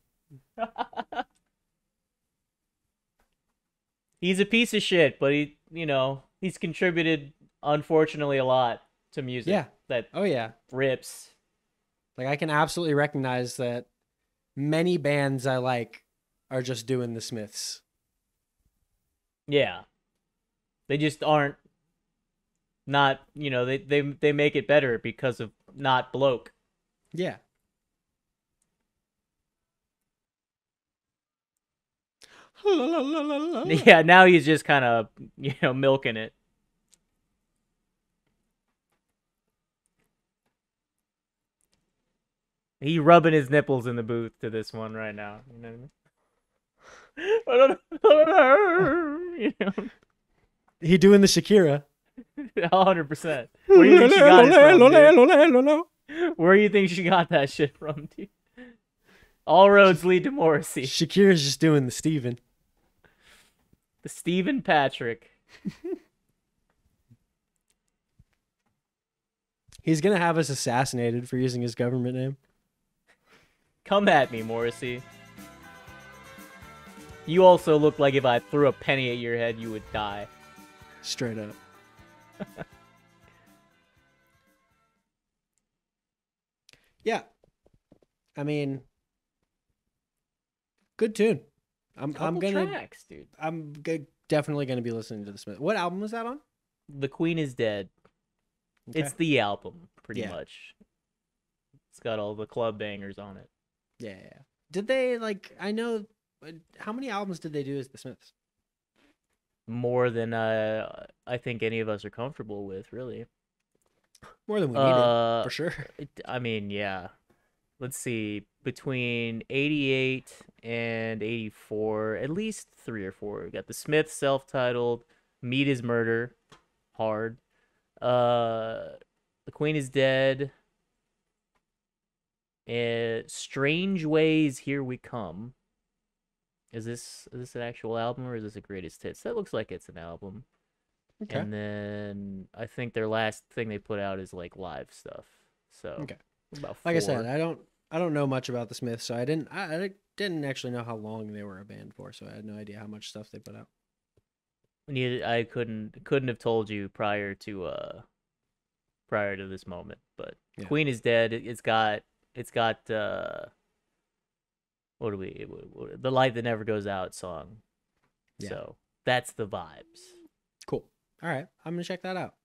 He's a piece of shit, but he's contributed unfortunately a lot to music. Yeah. That Oh yeah. rips. Like I can absolutely recognize that many bands I like are just doing the Smiths. Yeah, they just aren't not. They make it better because of not Bloke. Yeah. Yeah, now he's just kind of milking it. He rubbing his nipples in the booth to this one right now. You know what I mean? He doing the Shakira. 100%. Where do you think she got it from, dude? Where do you think she got that shit from, dude? All roads lead to Morrissey. Shakira's just doing the Steven. The Stephen Patrick. He's gonna have us assassinated for using his government name. Come at me, Morrissey. You also look like if I threw a penny at your head, you would die. Straight up. Yeah. I mean, good tune. I'm gonna tracks, dude. Definitely gonna be listening to the Smith. What album was that on? The Queen is Dead. Okay. It's the album, pretty much. It's got all the club bangers on it. Yeah. Did they I know how many albums did they do as the Smiths? More than I think any of us are comfortable with, really. More than we needed, for sure. I mean, yeah. Let's see, between 88 and 84, at least 3 or 4. We got the Smiths self-titled, Meat is Murder, hard. The Queen is Dead, and Strange Ways, Here We Come. Is this an actual album or is this a greatest hits? That looks like it's an album. Okay. And then I think their last thing they put out is like live stuff. So okay. About 4. Like I said, I don't know much about the Smiths, so I didn't actually know how long they were a band for, so I had no idea how much stuff they put out. I couldn't have told you prior to this moment, but yeah. Queen is Dead. It's got what the Light That Never Goes Out song. Yeah. So that's the vibes. Cool. All right, I'm gonna check that out.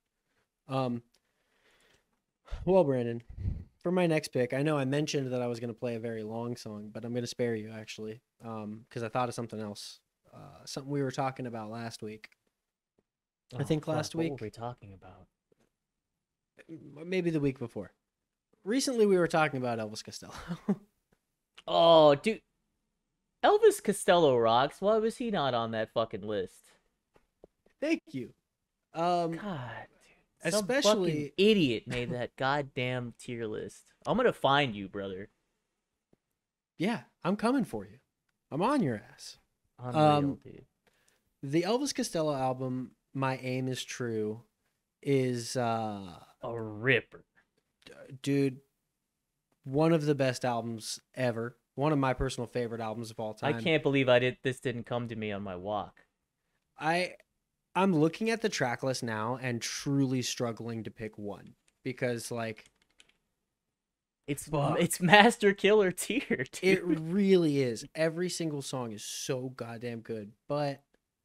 Well, Brandon, for my next pick, I know I mentioned that I was gonna play a very long song, but I'm gonna spare you actually, because I thought of something else, something we were talking about last week. I think last week. What were we talking about? Maybe the week before. Recently, we were talking about Elvis Costello. Oh, dude. Elvis Costello rocks. Why was he not on that fucking list? Thank you. God, dude. Especially some fucking idiot made that goddamn tier list. I'm gonna find you, brother. Yeah, I'm coming for you. I'm on your ass. Unreal, dude. The Elvis Costello album, My Aim Is True, is a ripper. Dude, one of the best albums ever. One of my personal favorite albums of all time. I can't believe this didn't come to me on my walk. I'm looking at the track list now and truly struggling to pick one because it's master killer tier, dude. It really is. Every single song is so goddamn good, but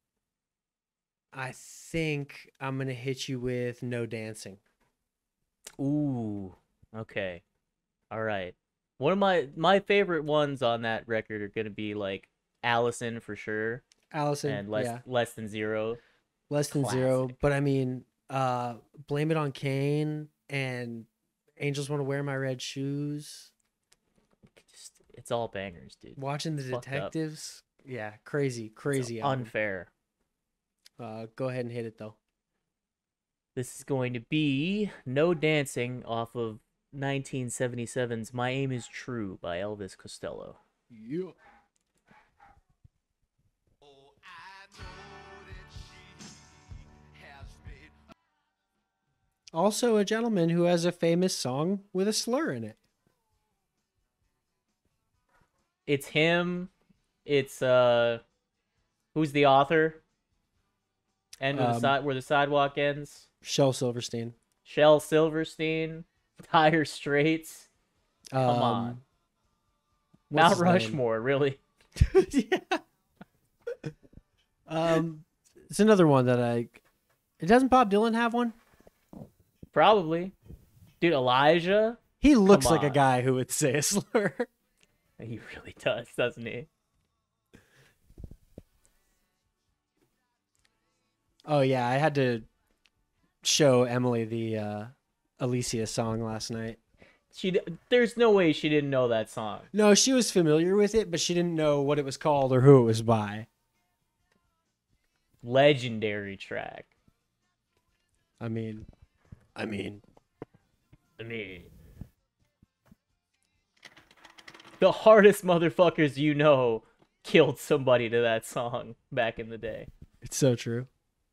I think I'm going to hit you with No Dancing. Ooh. Okay. All right. One of my favorite ones on that record are going to be like Allison for sure. Allison and less than zero. Less than Classic. Zero, but I mean, Blame It on Cain and Angels Want to Wear My Red Shoes. It's all bangers, dude. Watching the Detectives. Yeah, crazy unfair. Go ahead and hit it though. This is going to be No Dancing off of 1977's My Aim Is True by Elvis Costello. Yeah. Also a gentleman who has a famous song with a slur in it. It's him. It's who's the author? End of the side where the sidewalk ends. Shel Silverstein. Shel Silverstein. Dire Straits. Come on. Mount Rushmore, really. Yeah. It's another one that It doesn't Bob Dylan have one? Probably. Dude, Elijah? He looks Come like a on. guy who would say a slur. He really does, doesn't he? Oh yeah, I had to show Emily the Alicia song last night. There's no way she didn't know that song. No, she was familiar with it, but she didn't know what it was called or who it was by. Legendary track. I mean, the hardest motherfuckers you know killed somebody to that song back in the day. it's so true.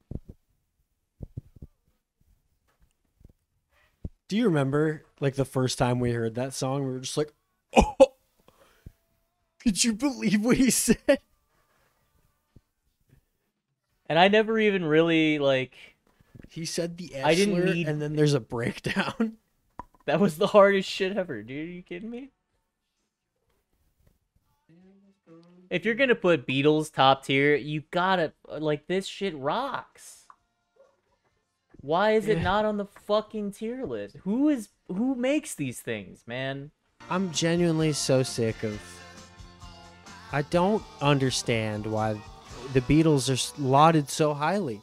Do you remember, like, the first time we heard that song? We were just like, oh, could you believe what he said? And I never even really, like... He said the F I didn't slur, need- and then there's a breakdown. That was the hardest shit ever, dude. Are you kidding me? If you're gonna put Beatles top tier, you gotta... Like, this shit rocks. Why is it not on the fucking tier list? Who makes these things, man? I'm genuinely so sick of... I don't understand why the Beatles are lauded so highly.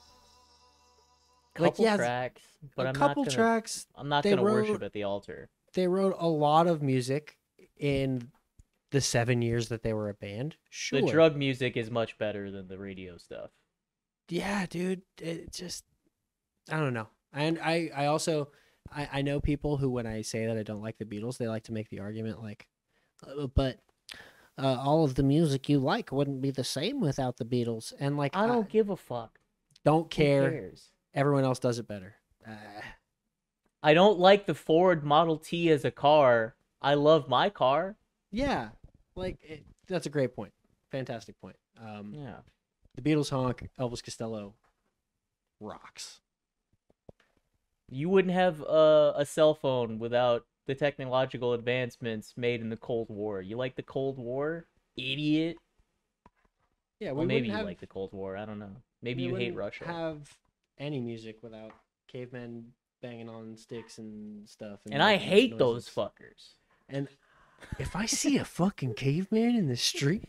Couple yeah, tracks, but a couple tracks. I'm not they gonna wrote- worship at the altar. They wrote a lot of music in the 7 years that they were a band. Sure. The drug music is much better than the radio stuff. Yeah, dude. It just... I don't know. And I also... I know people who, when I say that I don't like the Beatles, they like to make the argument like, but all of the music you like wouldn't be the same without the Beatles. And like, I don't give a fuck. don't Who care. cares? Everyone else does it better. I don't like the Ford Model T as a car. I love my car. Yeah, like that's a great point. Fantastic point. Yeah. The Beatles honk. Elvis Costello rocks. You wouldn't have a cell phone without the technological advancements made in the Cold War. You like the Cold War? Idiot. Yeah, Well, maybe you like the Cold War. I don't know. Maybe you hate Russia. Have any music without cavemen banging on sticks and stuff. And I making hate those noises. fuckers. And if I see a fucking caveman in the street,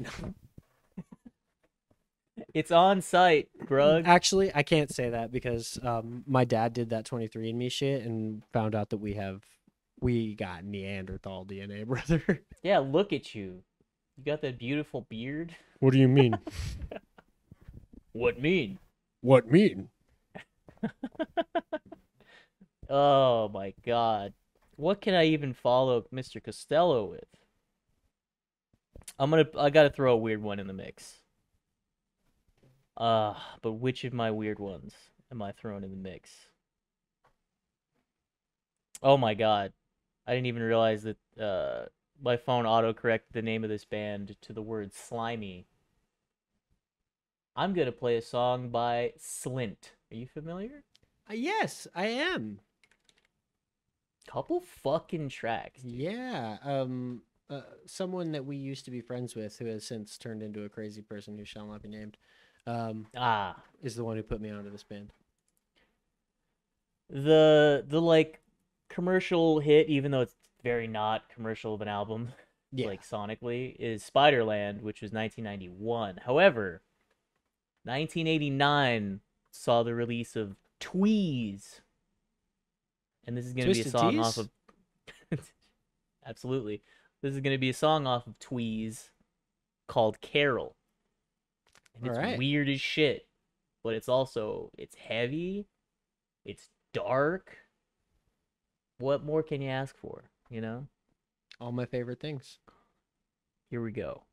It's on site, Grug. actually, I can't say that because my dad did that 23andMe shit and found out that we got Neanderthal DNA, brother. Yeah, look at you. You got that beautiful beard. What do you mean? What mean? What mean? Oh my god. What can I even follow Mr. Costello with? I gotta throw a weird one in the mix. But which of my weird ones am I throwing in the mix? Oh my god. I didn't even realize that my phone auto-corrected the name of this band to the word slimy. I'm gonna play a song by Slint. Are you familiar? Yes, I am. Couple fucking tracks. Yeah. Someone that we used to be friends with, who has since turned into a crazy person who shall not be named, is the one who put me onto this band. The like commercial hit, even though it's very not commercial of an album, Yeah. like sonically, is Spiderland, which was 1991. However, 1989 saw the release of Tweez. And this is going to be a Twisted song Teas? off of... Absolutely. This is going to be a song off of Tweez called Carol. And it's Alright. weird as shit. But it's heavy. It's dark. What more can you ask for, you know? All my favorite things. Here we go.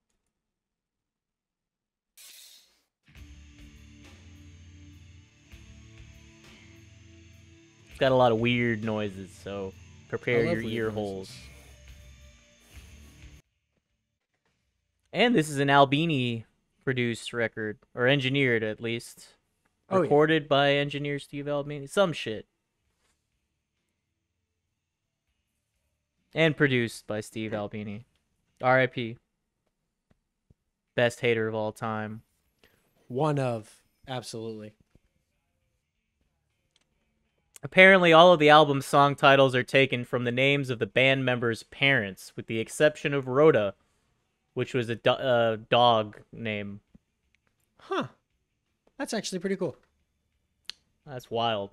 It's got a lot of weird noises, so prepare love your weird ear noises. holes. And this is an Albini produced record, or engineered at least. Oh, yeah. Recorded by engineer Steve Albini. Some shit. And produced by Steve Albini. R.I.P. Best hater of all time. One of, Absolutely. Apparently, all of the album's song titles are taken from the names of the band members' parents, with the exception of Rhoda, which was a dog name. Huh. That's actually pretty cool. That's wild.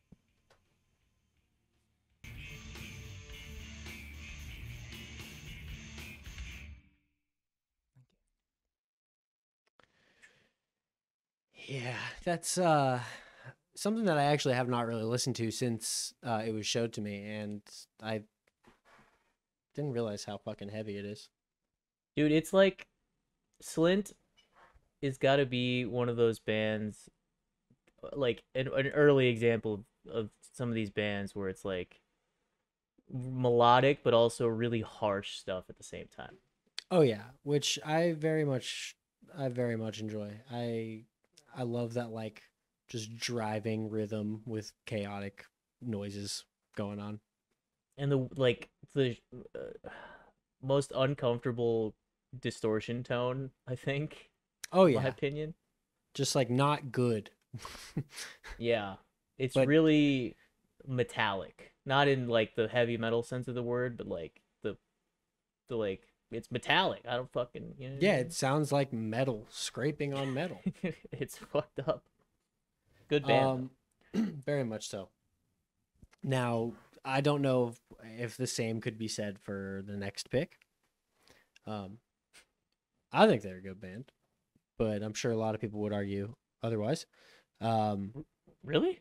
Yeah, that's something that I actually have not really listened to since it was showed to me, and I didn't realize how fucking heavy it is. Dude, it's like Slint is got to be one of those bands, like an early example of some of these bands where it's like melodic but also really harsh stuff at the same time. Oh yeah, which I very much enjoy. I love that like just driving rhythm with chaotic noises going on. And the most uncomfortable distortion tone, I think, Oh in my yeah, opinion. just like not good. Yeah. It's But really metallic. Not in like the heavy metal sense of the word, but like the like it's metallic. I don't fucking, you know what I yeah, mean? it sounds like metal scraping on metal. It's fucked up. Good band though. Very much so. Now, I don't know if the same could be said for the next pick. Um, I think they're a good band, but I'm sure a lot of people would argue otherwise. Really?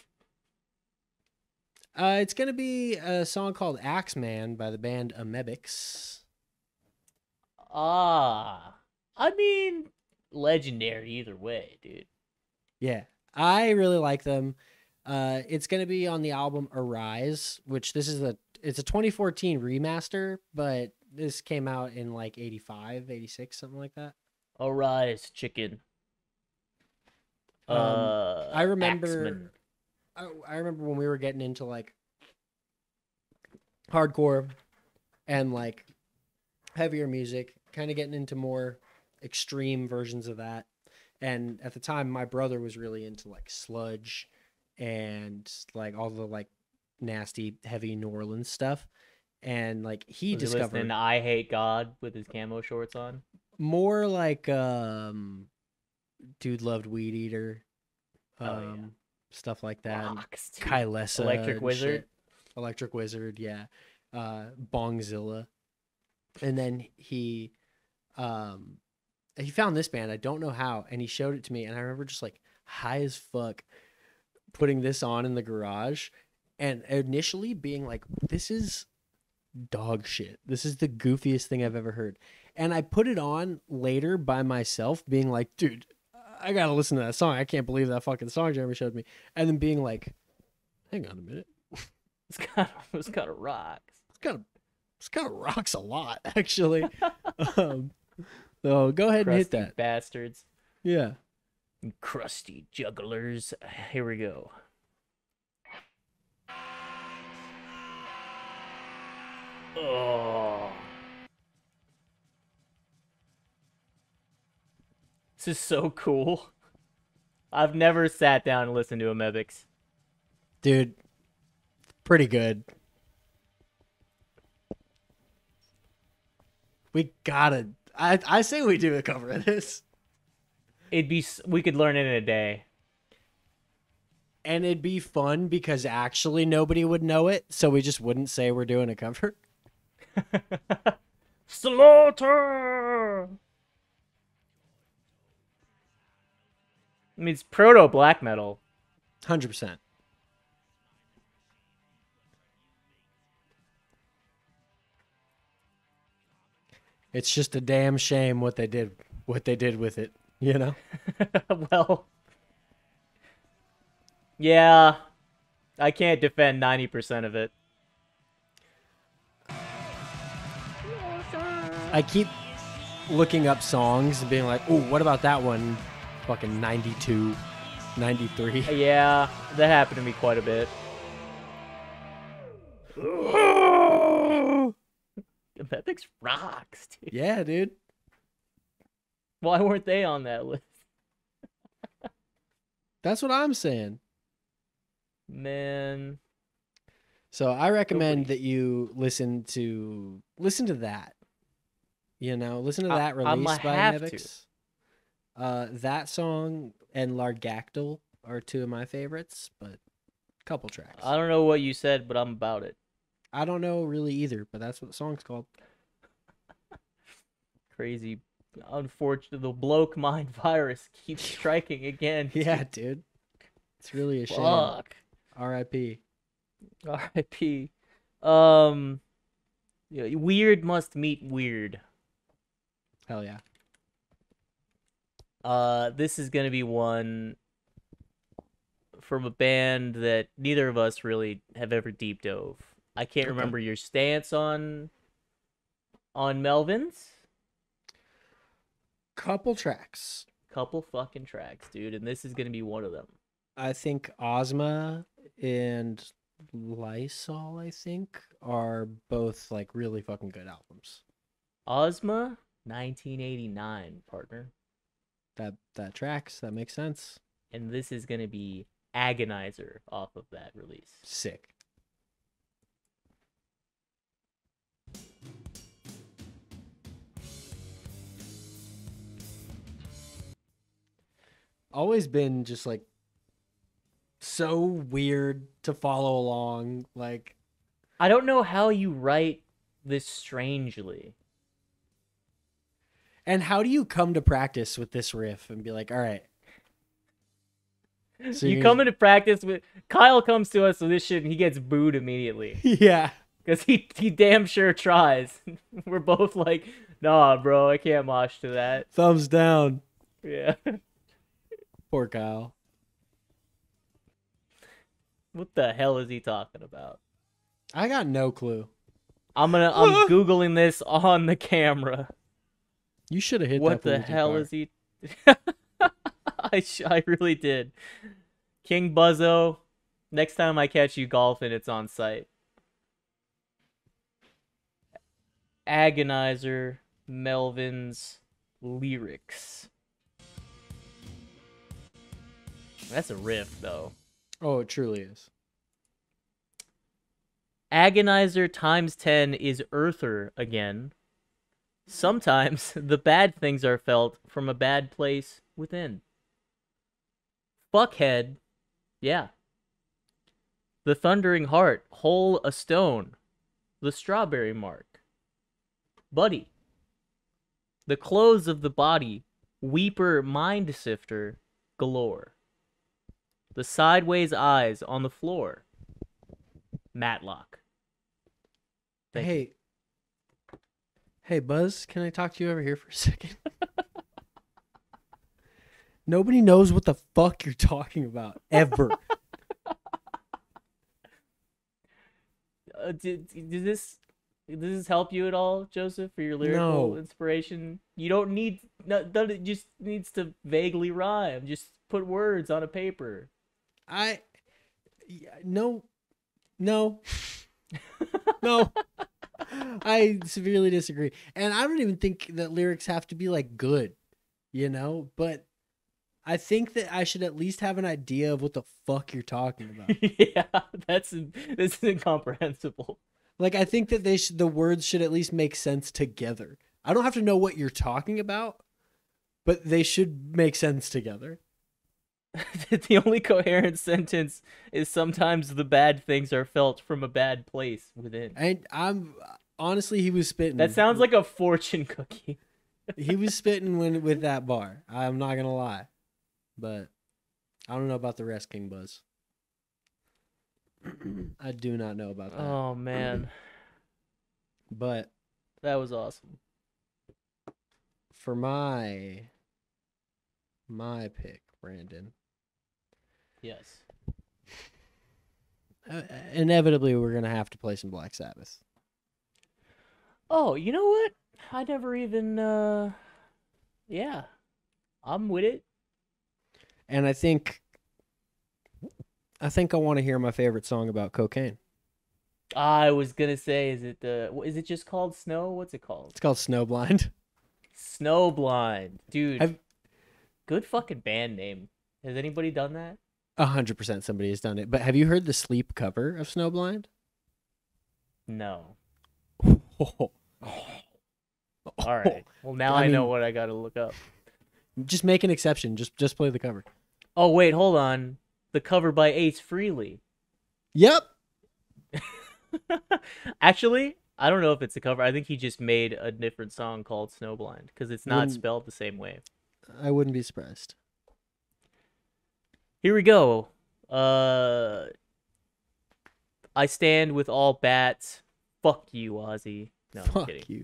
It's gonna be a song called Axeman by the band Amebix. Ah. I mean, legendary either way, dude. Yeah, I really like them. It's gonna be on the album Arise, which it's a 2014 remaster, but this came out in like 85, 86, something like that. Arise, chicken. I remember Axeman. I remember when we were getting into like hardcore and like heavier music, kind of getting into more extreme versions of that. And at the time, my brother was really into like sludge and like all the like nasty, heavy New Orleans stuff. And like he Was he listening discovered to I Hate God with his camo shorts on? more like Dude Loved Weed Eater, Oh yeah. stuff like that. Rocks, dude. Kylesa Electric and Wizard. shit. Electric Wizard, yeah. Bongzilla. And then he found this band, I don't know how, and he showed it to me, and I remember just like high as fuck putting this on in the garage and initially being like, this is dog shit. This is the goofiest thing I've ever heard. And I put it on later by myself being like, dude, I gotta listen to that song. I can't believe that fucking song Jeremy showed me. And then being like, hang on a minute. It's kind of rocks. It's kind of rocks a lot, actually. So go ahead and hit Crusty that. bastards. Yeah. Crusty jugglers. Here we go. Oh. This is so cool. I've never sat down and listened to Amebix. Dude, pretty good. We gotta. I say we do a cover of this. We could learn it in a day. And it'd be fun because actually nobody would know it, so we just wouldn't say we're doing a cover. Slaughter! I mean, it's proto black metal. 100%. It's just a damn shame what they did with it, you know? Well, yeah, I can't defend 90% of it. I keep looking up songs and being like, "Oh, what about that one?" Fucking 92, 93. Yeah, that happened to me quite a bit. Amebix rocks, dude. Yeah, dude. Why weren't they on that list? That's what I'm saying. Man, So I recommend nobody. that you listen to that. Listen to that I'm release a by have to. Amebix. That song and Largactyl are two of my favorites, but couple tracks. I don't know what you said, but I'm about it. I don't know really either, but that's what the song's called. Crazy. Unfortunately, the bloke mind virus keeps striking again. Yeah, dude. It's really a shame. Fuck. R.I.P. R.I.P. Yeah, weird must meet weird. Hell yeah. This is gonna be one from a band that neither of us really have ever deep dove. I can't Okay. remember your stance on Melvins. Couple tracks. Couple fucking tracks, dude, and this is gonna be one of them. I think Ozma and Lysol, are both like really fucking good albums. Ozma, 1989, partner. That tracks. That makes sense. And this is gonna be Agonizer off of that release. Sick. Always been just like so weird to follow along. Like, I don't know how you write this strangely. and how do you come to practice with this riff and be like, all right. So You come into practice with Kyle comes to us with this shit and he gets booed immediately. Yeah. Because he damn sure tries. We're both like, nah, bro, I can't mosh to that. Thumbs down. Yeah. Poor Kyle. What the hell is he talking about? I got no clue. I'm Googling this on the camera. You should have hit What that. the hell is he? I really did. King Buzzo. Next time I catch you golfing, it's on site. Agonizer, Melvins, lyrics. That's a riff, though. Oh, it truly is. Agonizer times 10 is earther again. Sometimes the bad things are felt from a bad place within. Fuckhead, yeah. The thundering heart, hole a stone. The strawberry mark. Buddy. The clothes of the body, weeper mind sifter, galore. The sideways eyes on the floor. Matlock. Thank you. Hey, Buzz, can I talk to you over here for a second? Nobody knows what the fuck you're talking about, ever. Does this help you at all, Joseph, for your lyrical No. inspiration? You don't need it just needs to vaguely rhyme. Just put words on a paper. No. No. No. I severely disagree. And I don't even think that lyrics have to be like good, but I think that I should at least have an idea of what the fuck you're talking about. Yeah, this is incomprehensible. Like, I think that the words should at least make sense together. I don't have to know what you're talking about, but they should make sense together. The only coherent sentence is sometimes the bad things are felt from a bad place within. And I'm honestly, he was spitting. That sounds like a fortune cookie. He was spitting with that bar. I'm not gonna lie, but I don't know about the rest, King Buzz. I do not know about that. Oh man, But that was awesome. for my pick, Brandon, Yes. inevitably we're gonna have to play some Black Sabbath. Oh, you know what? I never even yeah. I'm with it. And I think I want to hear my favorite song about cocaine. I was gonna say, is it just called Snow? What's it called? It's called Snowblind. Snowblind, dude. Have- Good fucking band name. Has anybody done that? 100% somebody has done it. But have you heard the Sleep cover of Snowblind? No. Oh, All right. Well, now I I know mean- what I got to look up. just make an exception. Just play the cover. Oh, wait, hold on. The cover by Ace Frehley. Yep. Actually, I don't know if it's a cover. I think he just made a different song called Snowblind because it's not Wouldn't- spelled the same way. I wouldn't be surprised. Here we go. I stand with all bats. Fuck you, Ozzy. No, I'm Fuck kidding. you.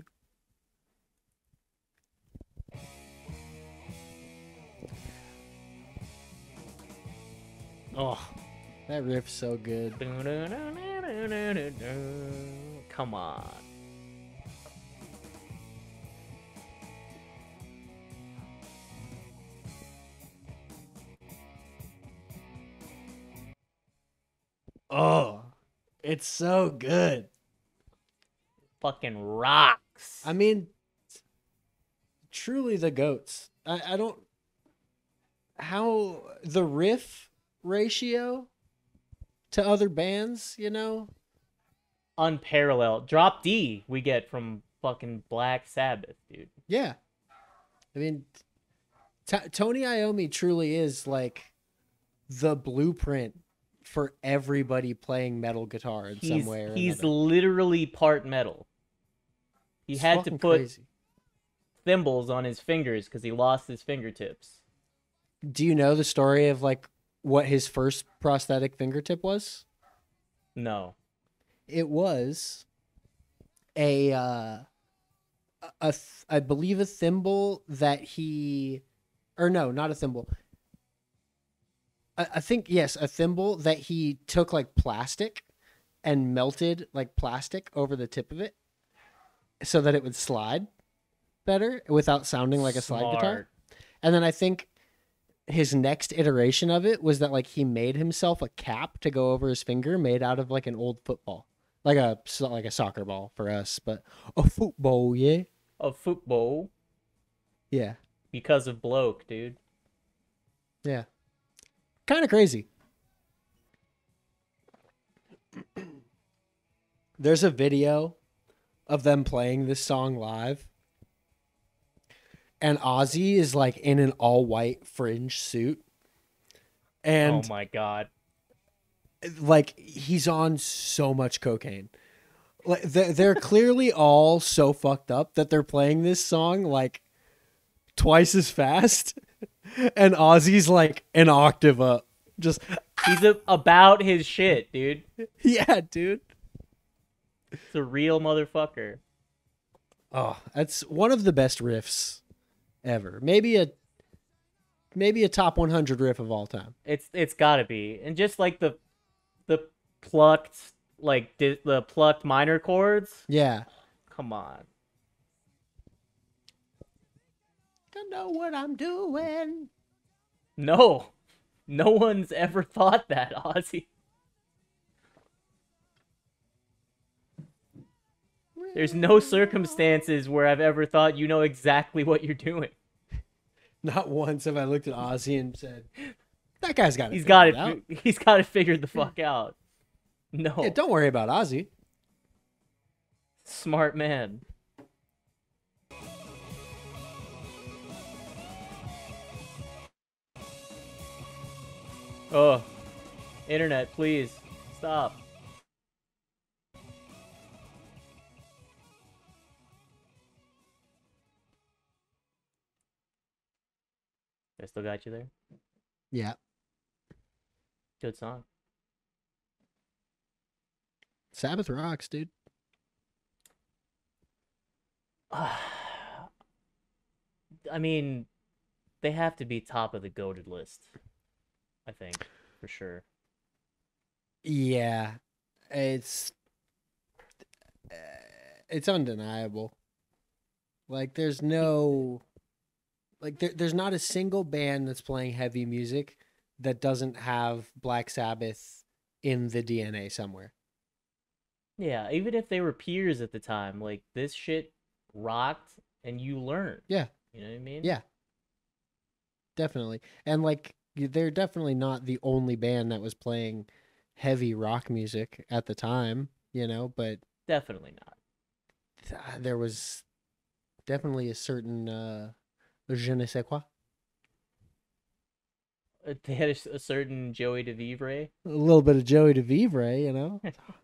Oh, that riff's so good. Come on. Oh, it's so good. Fucking rocks. I mean, truly the goats. I don't. How the riff ratio to other bands, you know? Unparalleled. Drop D we get from fucking Black Sabbath, dude. Yeah. I mean, Tony Iommi truly is like the blueprint for everybody playing metal guitar in some way or He's another. literally part metal. He It's had to fucking put crazy. thimbles on his fingers because he lost his fingertips. Do you know the story of like what his first prosthetic fingertip was? No. It was I believe a thimble that he, or no, not a thimble. I think, yes, a thimble that he took like plastic and melted like plastic over the tip of it so that it would slide better without sounding like a slide guitar. Smart. And then I think his next iteration of it was that like he made himself a cap to go over his finger made out of like an old football. Like a soccer ball for us, but a football, yeah. A football Yeah. because of Bloke, dude. Yeah. Kind of crazy. There's a video of them playing this song live. And Ozzy is like in an all white fringe suit. And Oh my god. like he's on so much cocaine. Like they're clearly all so fucked up that they're playing this song like twice as fast. And Ozzy's like an octave up. Just He's about his shit, dude. yeah, dude. It's a real motherfucker. Oh, that's one of the best riffs ever. Maybe a top 100 riff of all time. It's gotta be. And just like the plucked the plucked minor chords. Yeah. Come on. I know what I'm doing. No. No one's ever thought that, Ozzy. There's no circumstances where I've ever thought you know exactly what you're doing. Not once have I looked at Ozzy and said, that guy's got it. He's got it. out. He's got it figured the fuck out. No. Yeah, don't worry about Ozzy. Smart man. Oh. Internet, please. Stop. I still got you there. Yeah. Good song. Sabbath rocks, dude. I mean, they have to be top of the goated list. I think, for sure. Yeah. It's undeniable. Like there's no there's not a single band that's playing heavy music that doesn't have Black Sabbath in the DNA somewhere. Yeah, even if they were peers at the time, like this shit rocked and you learned. Yeah. You know what I mean? Yeah. Definitely. And like they're definitely not the only band that was playing heavy rock music at the time, but Definitely not. there was definitely a certain je ne sais quoi. They had a certain Joey DeVivre. A little bit of Joey DeVivre,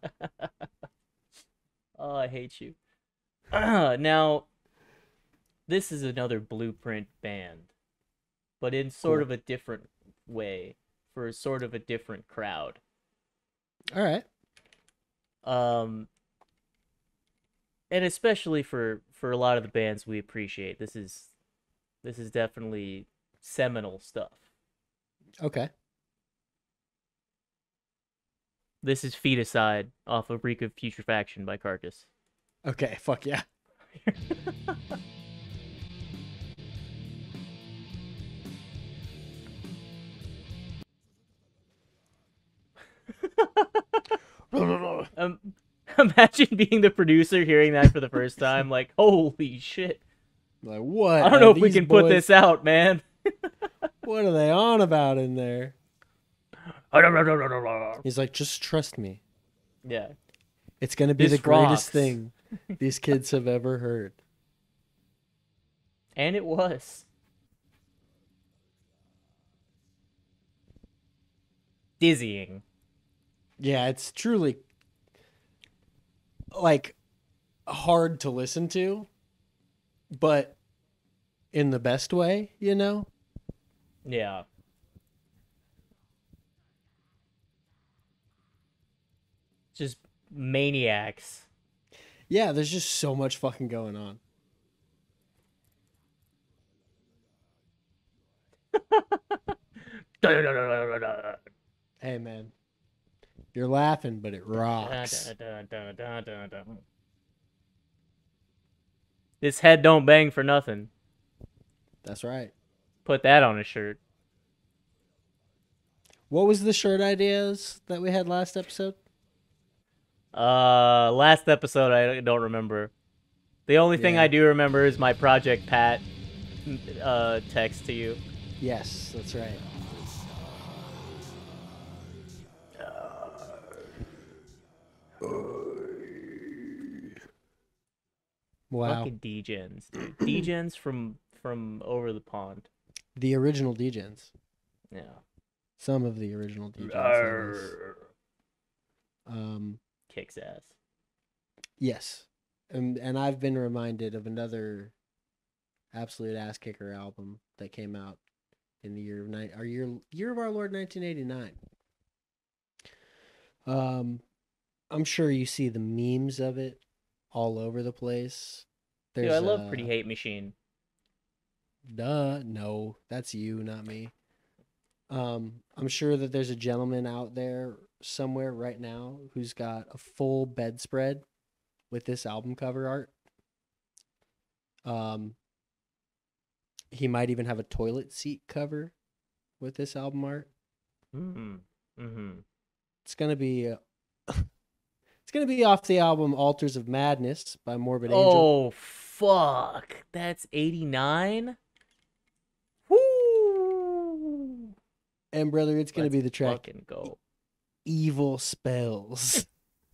Oh, I hate you. Now, this is another Blueprint band, but in sort of a different way, for sort of a different crowd. All right. And especially for a lot of the bands we appreciate, this is definitely seminal stuff. Okay. This is Foeticide off of Reek of Putrefaction by Carcass. Okay, fuck yeah. Imagine being the producer hearing that for the first time, like, holy shit. Like, what? I don't know if we can put this out, man. What are they on about in there? He's like, just trust me. Yeah. It's going to be This the greatest rocks. thing these kids have ever heard. And it was. Dizzying. Yeah, it's truly like hard to listen to, but in the best way, Yeah. Just maniacs. Yeah, there's just so much fucking going on. Hey, man. You're laughing, but it rocks. This head don't bang for nothing. That's right. Put that on a shirt. What was the shirt ideas that we had last episode? Last episode I don't remember. The only thing Yeah. I do remember is my Project Pat text to you. Yes, that's right. Wow. Fucking D-Gens, dude. D-Gens from over the pond. The original D-Gens. Yeah. Some of the original D-Gens. Kicks ass. Yes. And I've been reminded of another absolute ass kicker album that came out in the year of our Lord 1989. I'm sure you see the memes of it all over the place. Dude, I love Pretty Hate Machine. Duh, no, that's you, not me. I'm sure that there's a gentleman out there somewhere right now who's got a full bedspread with this album cover art. He might even have a toilet seat cover with this album art. It's gonna be it's gonna be off the album Altars of Madness by Morbid Angel. Oh fuck. That's 89? Woo! And brother, it's gonna Let's be the track fucking go. Evil Spells.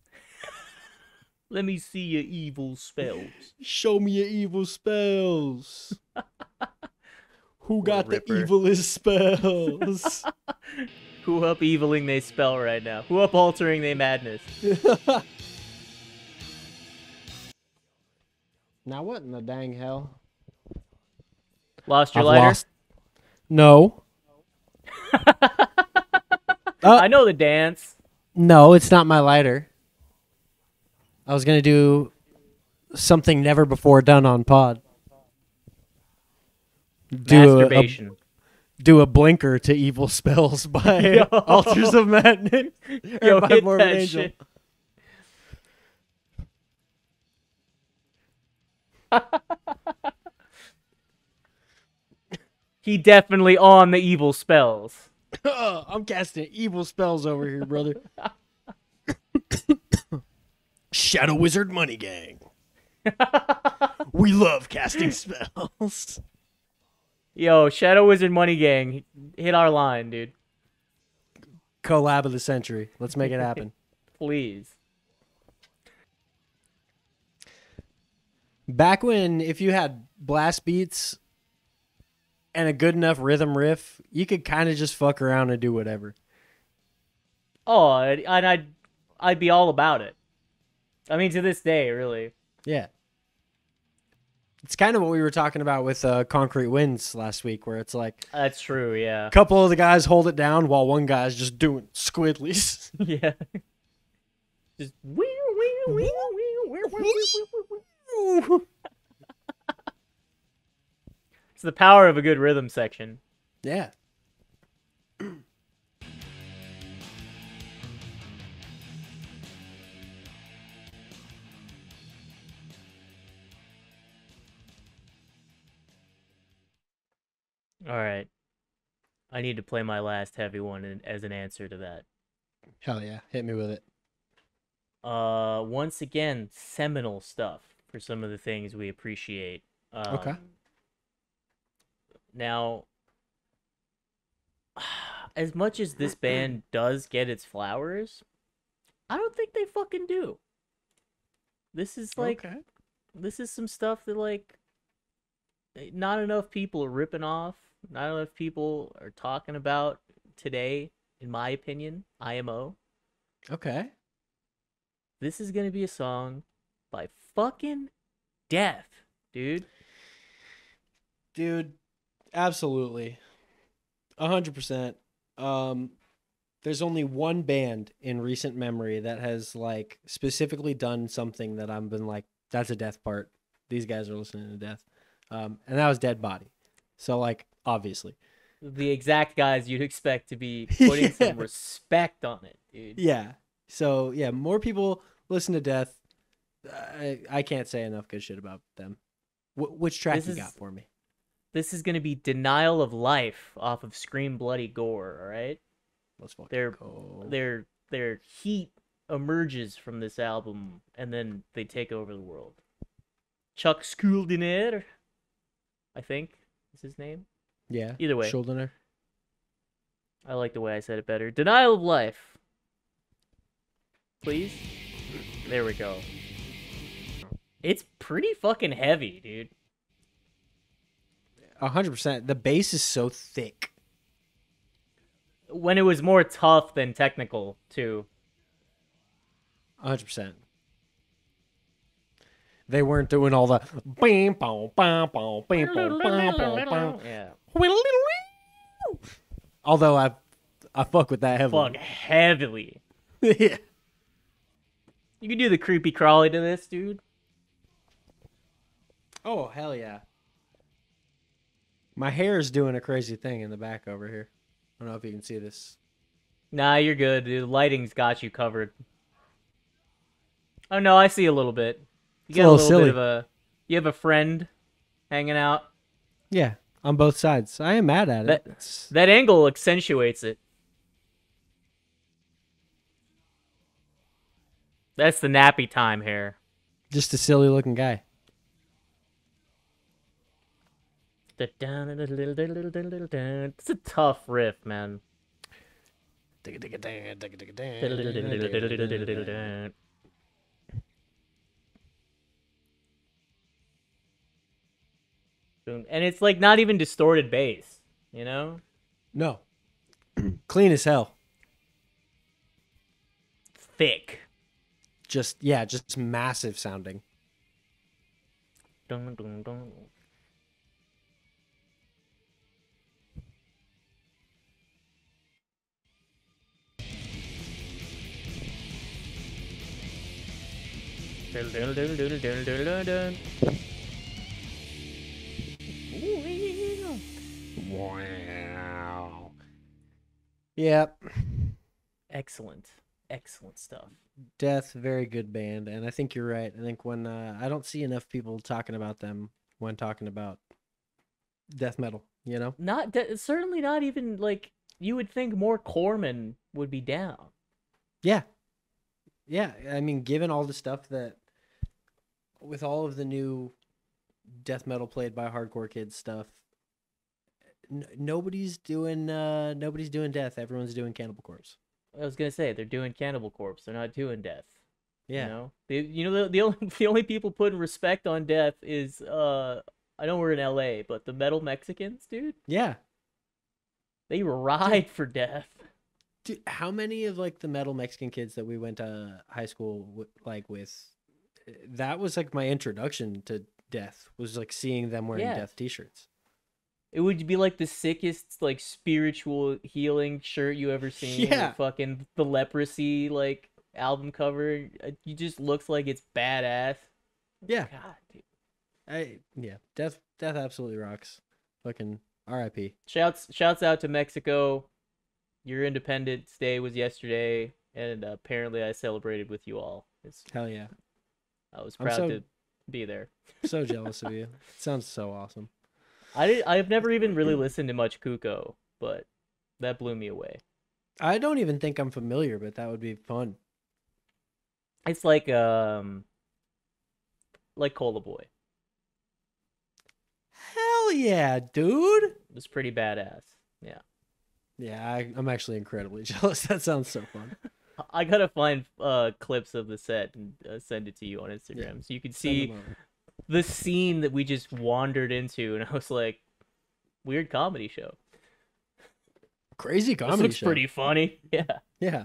Let me see your evil spells. Show me your evil spells. Who got the ripper. evilest spells? Who up eviling they spell right now? Who up altering they madness? Now what in the dang hell? Lost your I've lighter? lost- No. I know the dance. No, it's not my lighter. I was going to do something never before done on pod. Masturbation. Do a blinker to Evil Spells by Yo. Altars of Madness. Yo, by hit Morbid that Angel. shit. He definitely on the evil spells. I'm casting evil spells over here, brother. Shadow Wizard Money Gang. We love casting spells. Yo, Shadow Wizard Money Gang, hit our line, dude. Collab of the century. Let's make it happen. Please. Back when, if you had blast beats and a good enough rhythm riff, you could kind of just fuck around and do whatever. Oh, and I'd be all about it. I mean, to this day, really. Yeah. It's kind of what we were talking about with Concrete Winds last week, where it's like That's true, yeah. a couple of the guys hold it down while one guy's just doing squiddlies. Yeah. Just It's the power of a good rhythm section. Yeah. All right. I need to play my last heavy one as an answer to that. Hell yeah. Hit me with it. Once again, seminal stuff for some of the things we appreciate. Okay. Now, as much as this band does get its flowers, I don't think they fucking do. This is like, Okay. this is some stuff that like, not enough people are ripping off. Not enough people are talking about today, in my opinion. IMO. Okay. This is gonna be a song by fucking Death, dude. Dude, absolutely. 100%. There's only one band in recent memory that has like specifically done something that I've been like, that's a Death part. These guys are listening to Death. And that was Dead Body. So like, obviously. The exact guys you'd expect to be putting some respect on it, dude. Yeah. So yeah, more people listen to Death. I can't say enough good shit about them. Which track you got for me? This is gonna be Denial of Life off of Scream Bloody Gore, alright? Let's fucking go. Their heat emerges from this album and then they take over the world. Chuck Schuldiner, I think is his name. Yeah. Either way. Schuldiner. I like the way I said it better. Denial of Life. Please? There we go. It's pretty fucking heavy, dude. 100%. The bass is so thick. When it was more tough than technical, too. 100%. They weren't doing all the bam, bam, bam, bam, bam, bam, bam, bam. Yeah. Although I fuck with that heavily. Fuck heavily. Yeah. You can do the creepy crawly to this, dude. Oh, hell yeah. My hair is doing a crazy thing in the back over here. I don't know if you can see this. Nah, you're good, dude. The lighting's got you covered. Oh no, I see a little bit. You It's got a a little little bit silly. of a. You have a friend hanging out. Yeah, on both sides. I am mad at it. It's That angle accentuates it. That's the nappy time hair. just a silly looking guy. It's a tough riff, man. And it's like not even distorted bass, you know? No. Clean as hell. Thick. Just massive sounding. Dun, dun, dun. Dun, dun, dun, dun, dun, dun, dun, dun. Wow. Yep. Excellent. Excellent stuff. Death, very good band, and I think you're right. I think when I don't see enough people talking about them when talking about death metal, you know? Certainly not even like you would think more Corman would be down. Yeah. Yeah, I mean, given all the stuff that with all of the new death metal played by hardcore kids stuff, nobody's doing death. Everyone's doing Cannibal Corpse. I was gonna say they're doing Cannibal Corpse. They're not doing death. Yeah. The only the only people putting respect on death is I know we're in LA, but the metal Mexicans, dude. Yeah. They ride for death. Dude, how many of like the metal Mexican kids that we went to high school with, that was like my introduction to death, was like seeing them wearing death t-shirts. It would be like the sickest like spiritual healing shirt you ever seen. Yeah. Fucking the leprosy like album cover. It just looks like it's badass. Yeah. God, dude. Death absolutely rocks. Fucking R.I.P. Shouts out to Mexico. Your Independence Day was yesterday, and apparently I celebrated with you all. Hell yeah. I was proud to be there. So jealous of you. It sounds so awesome. I've never even really listened to much Kuko, but that blew me away. I don't even think I'm familiar, but that would be fun. It's like Cola Boy. Hell yeah, dude. It was pretty badass. Yeah. Yeah, I'm actually incredibly jealous. That sounds so fun. I gotta find clips of the set and send it to you on Instagram so you can see the scene that we just wandered into, and I was like, weird comedy show. Crazy comedy this looks show. Pretty funny. Yeah. Yeah.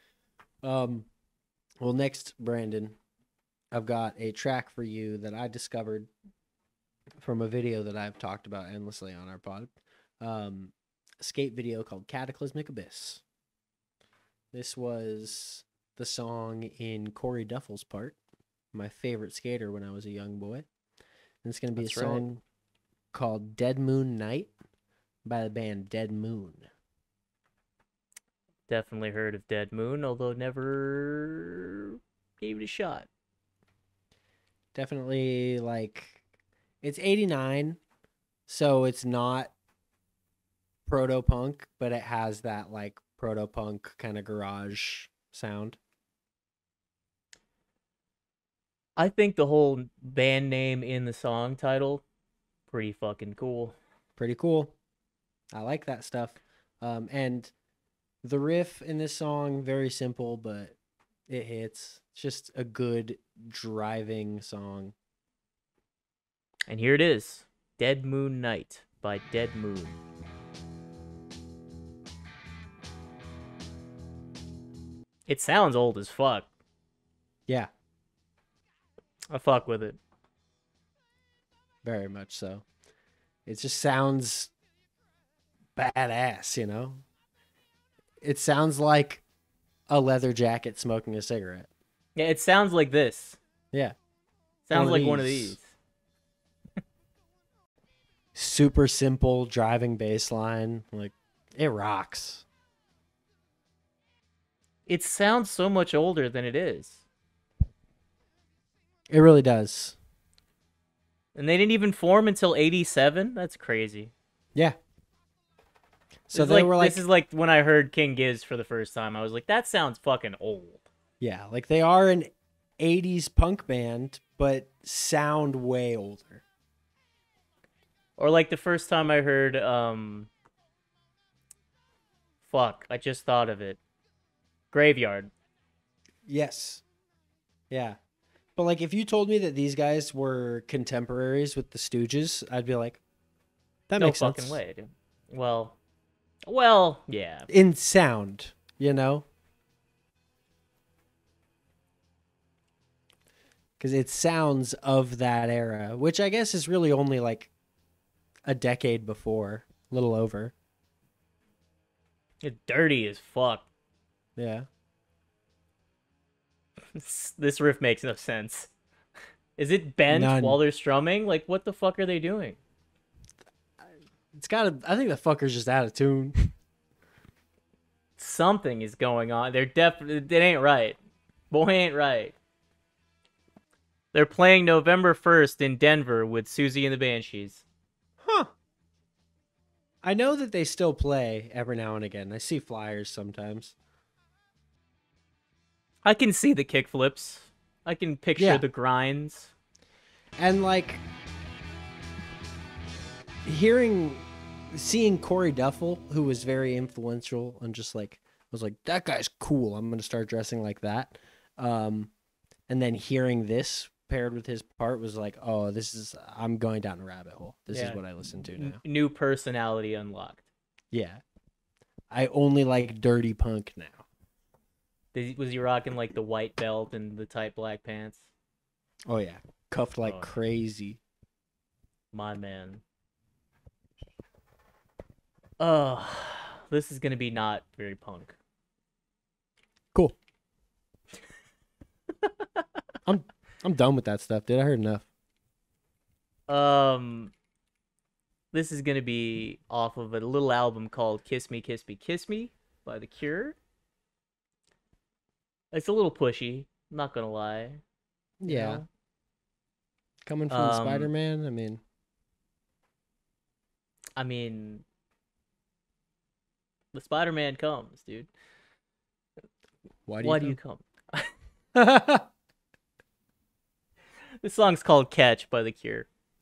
Well, next, Brandon, I've got a track for you that I discovered from a video that I've talked about endlessly on our pod. Skate video called Cataclysmic Abyss. This was the song in Corey Duffel's part, my favorite skater when I was a young boy. And it's going to be a song called Dead Moon Night by the band Dead Moon. Definitely heard of Dead Moon, although never gave it a shot. Definitely, like, it's 89, so it's not proto-punk, but it has that, like, proto-punk kind of garage sound. I think the whole band name in the song title, pretty fucking cool. Pretty cool. I like that stuff. And the riff in this song, very simple, but it hits. It's just a good driving song. And here it is, Dead Moon Night by Dead Moon. It sounds old as fuck. Yeah. I fuck with it. Very much so. It just sounds badass, you know? It sounds like a leather jacket smoking a cigarette. Yeah, it sounds like this. Yeah. Sounds like one of these. Super simple driving bass line. Like, it rocks. It sounds so much older than it is. It really does. And they didn't even form until 87? That's crazy. Yeah. So this they were like... This is like when I heard King Giz for the first time. I was like, that sounds fucking old. Yeah, like they are an 80s punk band, but sound way older. Or like the first time I heard, fuck, I just thought of it. Graveyard. Yes. Yeah. But like if you told me that these guys were contemporaries with the Stooges, I'd be like, that makes sense. No fucking way, dude. Well, yeah. In sound, you know? Because it sounds of that era, which I guess is really only like a decade before, a little over. It's dirty as fuck. Yeah. This riff makes no sense. Is it bent while they're strumming? Like, what the fuck are they doing? It's gotta... I think the fucker's just out of tune. Something is going on. They're definitely... It ain't right. Boy ain't right. They're playing November 1st in Denver with Susie and the Banshees. Huh. I know that they still play every now and again. I see flyers sometimes. I can see the kickflips. I can picture the grinds. And like hearing seeing Corey Duffel, who was very influential and just like was like, that guy's cool. I'm gonna start dressing like that. And then hearing this paired with his part was like, oh, I'm going down a rabbit hole. This is what I listen to now. New personality unlocked. Yeah. I only like dirty punk now. Was he rocking like the white belt and the tight black pants? Oh yeah. Cuffed like crazy. My man. Oh, this is gonna be not very punk. Cool. I'm done with that stuff, dude. I heard enough. This is gonna be off of a little album called "Kiss Me, Kiss Me, Kiss Me" by The Cure. It's a little pushy, not gonna lie. Yeah. You know? Coming from Spider-Man, I mean, the Spider-Man comes, dude. Why do you come? This song's called "Catch" by The Cure.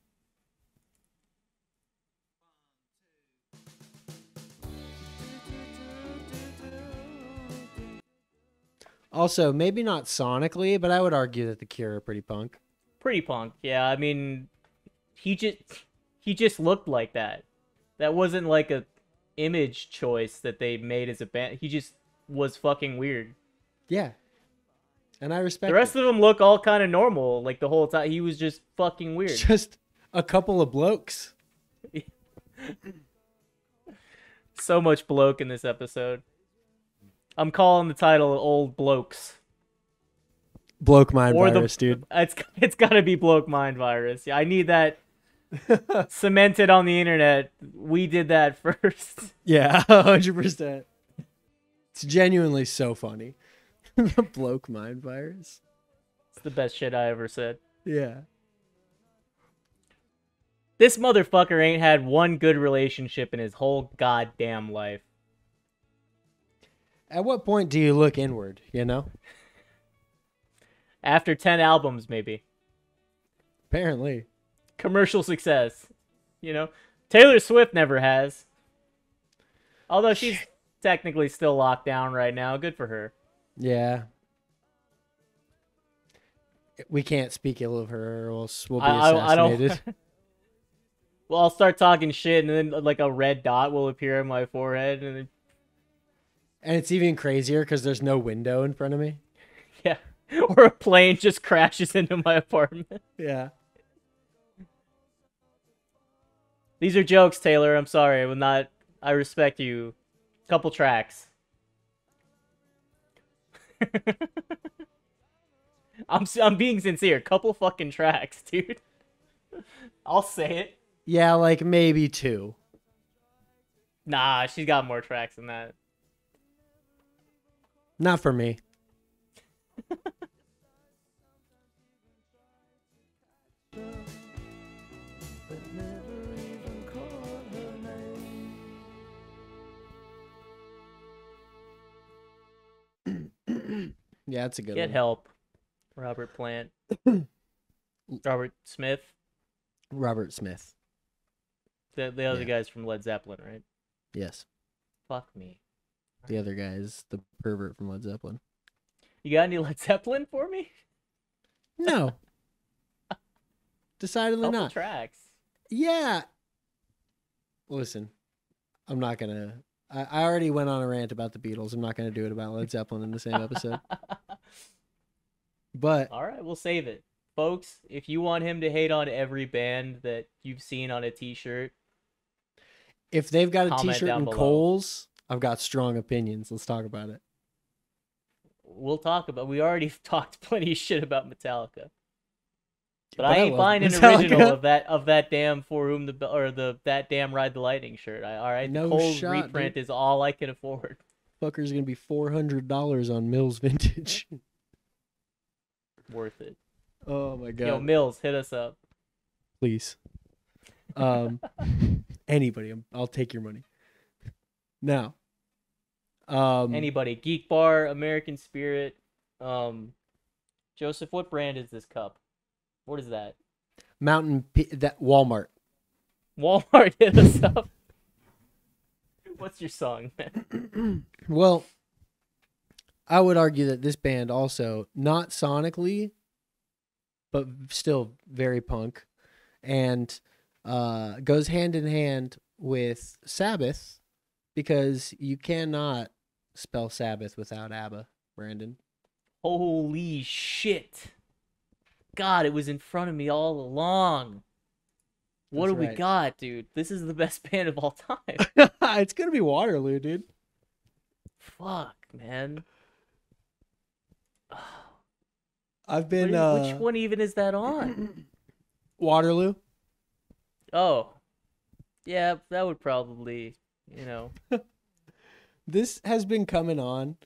Also, maybe not sonically, but I would argue that The Cure are pretty punk. Pretty punk, yeah. I mean, he just looked like that. That wasn't like a image choice that they made as a band. He just was fucking weird. Yeah. And I respect the rest of them look all kind of normal, like the whole time. He was just fucking weird. Just a couple of blokes. So much bloke in this episode. I'm calling the title "Old Blokes." Bloke mind virus, dude. It's gotta be bloke mind virus. Yeah, I need that cemented on the internet. We did that first. Yeah, 100%. It's genuinely so funny. The bloke mind virus. It's the best shit I ever said. Yeah. This motherfucker ain't had one good relationship in his whole goddamn life. At what point do you look inward, you know? After 10 albums, maybe. Apparently. Commercial success. You know? Taylor Swift never has. Although she's technically still locked down right now. Good for her. Yeah. We can't speak ill of her or else we'll be assassinated. I don't... Well, I'll start talking shit and then like a red dot will appear on my forehead. And it's even crazier because there's no window in front of me. Yeah. Or a plane just crashes into my apartment. Yeah. These are jokes, Taylor. I'm sorry. I respect you. Couple tracks. I'm being sincere. Couple fucking tracks, dude. I'll say it. Yeah, like maybe 2. Nah, she's got more tracks than that. Not for me. Yeah, that's a good Get one. help. Robert Plant. Robert Smith. Robert Smith. The other guy's from Led Zeppelin, right? Yes. Fuck me. The other guy is the pervert from Led Zeppelin. You got any Led Zeppelin for me? No. Decidedly Couple not. Tracks. Yeah. Listen, I'm not going to... I already went on a rant about the Beatles. I'm not going to do it about Led Zeppelin in the same episode. But... All right, we'll save it. Folks, if you want him to hate on every band that you've seen on a t-shirt... If they've got a t-shirt in below. Kohl's, I've got strong opinions. Let's talk about it. We'll talk about... We already talked plenty of shit about Metallica. But I ain't buying an original of that damn For Whom the Bell or that damn Ride the Lightning shirt. All right, no Cole's shot, reprint dude. is all I can afford. Fucker's gonna be $400 on Mills Vintage. Worth it. Oh my god. Yo, Mills, hit us up. Please. Anybody, I'll take your money. Now. Anybody. Geek Bar, American Spirit. Joseph, what brand is this cup? What is that? That Walmart. Walmart hit us up. What's your song, man? Well, I would argue that this band also, not sonically, but still very punk, and goes hand in hand with Sabbath, because you cannot spell Sabbath without ABBA, Brandon. Holy shit. God, it was in front of me all along. What That's do we right. got, dude? This is the best band of all time. It's gonna be Waterloo, dude. Fuck, man. I've been Which one even is that on? Waterloo. Oh. Yeah, that would probably, you know. This has been coming on.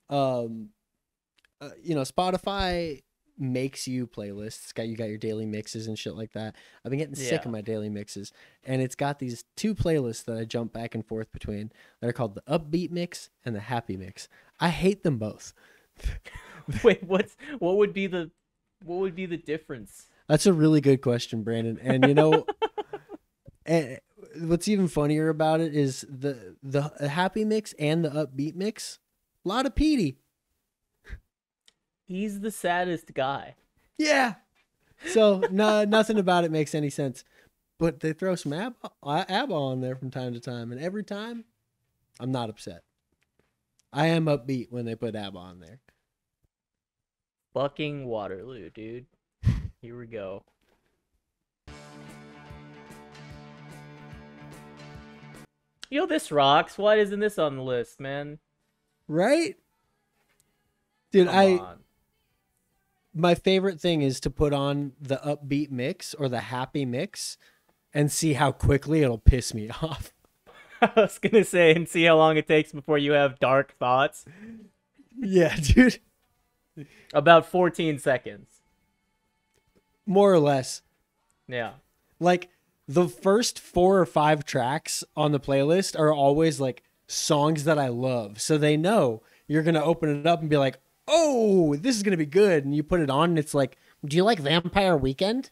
Spotify makes you playlists. You got your daily mixes and shit like that. I've been getting sick Yeah. of my daily mixes, and it's got these two playlists that I jump back and forth between. That are called the upbeat mix and the happy mix. I hate them both. Wait, what would be the difference? That's a really good question, Brandon. And and what's even funnier about it is the happy mix and the upbeat mix. A lot of Petey. He's the saddest guy. Yeah. So nothing about it makes any sense. But they throw some ABBA on there from time to time, and every time, I'm not upset. I am upbeat when they put ABBA on there. Fucking Waterloo, dude. Here we go. Yo, this rocks. Why isn't this on the list, man? Right? Dude, Come on. my favorite thing is to put on the upbeat mix or the happy mix and see how quickly it'll piss me off. I was gonna say, and see how long it takes before you have dark thoughts. Yeah, dude. About 14 seconds. More or less. Yeah. Like, the first 4 or 5 tracks on the playlist are always like songs that I love. So they know you're going to open it up and be like, oh, this is going to be good. And you put it on and it's like, do you like Vampire Weekend?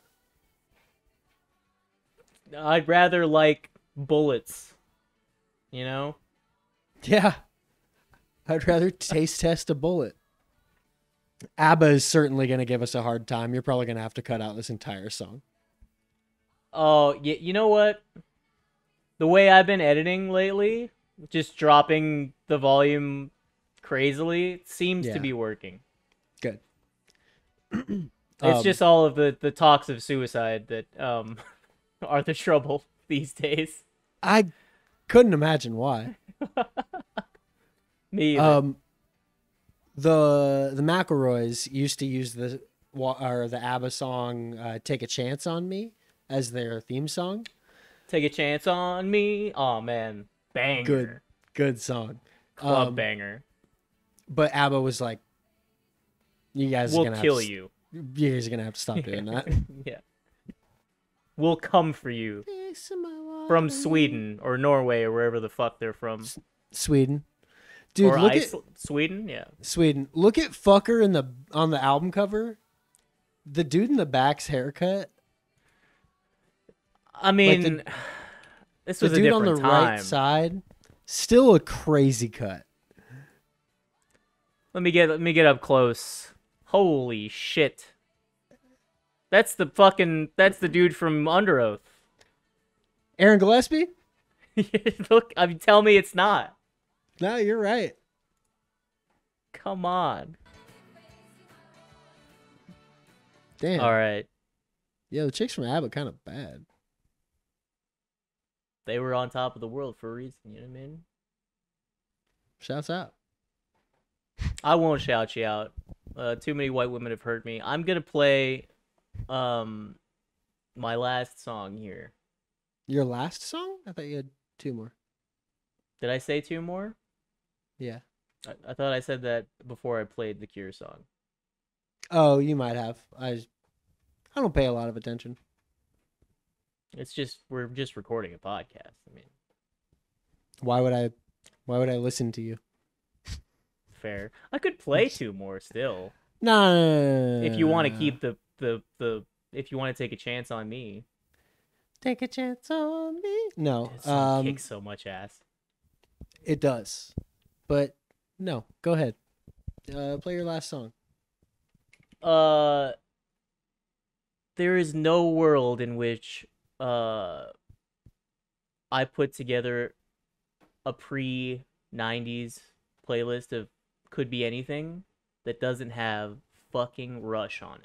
I'd rather like Bullets. You know? Yeah. I'd rather taste test a bullet. ABBA is certainly going to give us a hard time. You're probably going to have to cut out this entire song. Oh, you know what? The way I've been editing lately, just dropping the volume crazily, seems to be working. Good. It's just all of the talks of suicide that are the trouble these days. I couldn't imagine why. Me either. The McElroys used to use the ABBA song "Take a Chance on Me" as their theme song. Take a chance on me. Oh man, banger. Good song. Club banger. But ABBA was like, "You guys are We'll gonna kill have to, you. You guys are gonna have to stop doing that." Yeah. We'll come for you. From Sweden or Norway or wherever the fuck they're from. Sweden. Dude, or look Sweden, yeah. Sweden. Look at fucker on the album cover. The dude in the back's haircut. I mean, this was the dude a on the different time. right side. Still a crazy cut. Let me get up close. Holy shit. That's the dude from Under Oath. Aaron Gillespie? Look, I mean, tell me it's not. No, you're right. Come on. Damn. All right. Yeah, the chicks from ABBA kind of bad. They were on top of the world for a reason, you know what I mean? Shouts out. I won't shout you out. Too many white women have heard me. I'm gonna play my last song here. Your last song? I thought you had 2 more. Did I say 2 more? Yeah. I thought I said that before I played the Cure song. Oh, you might have. I don't pay a lot of attention. We're just recording a podcast. I mean, Why would I listen to you? fair. I could play 2 more still. No. If you want to keep the if you want to take a chance on me. Take a chance on me. No. This song kicks so much ass. It does. But no, go ahead. Play your last song. There is no world in which I put together a pre-90s playlist of Could Be Anything that doesn't have fucking Rush on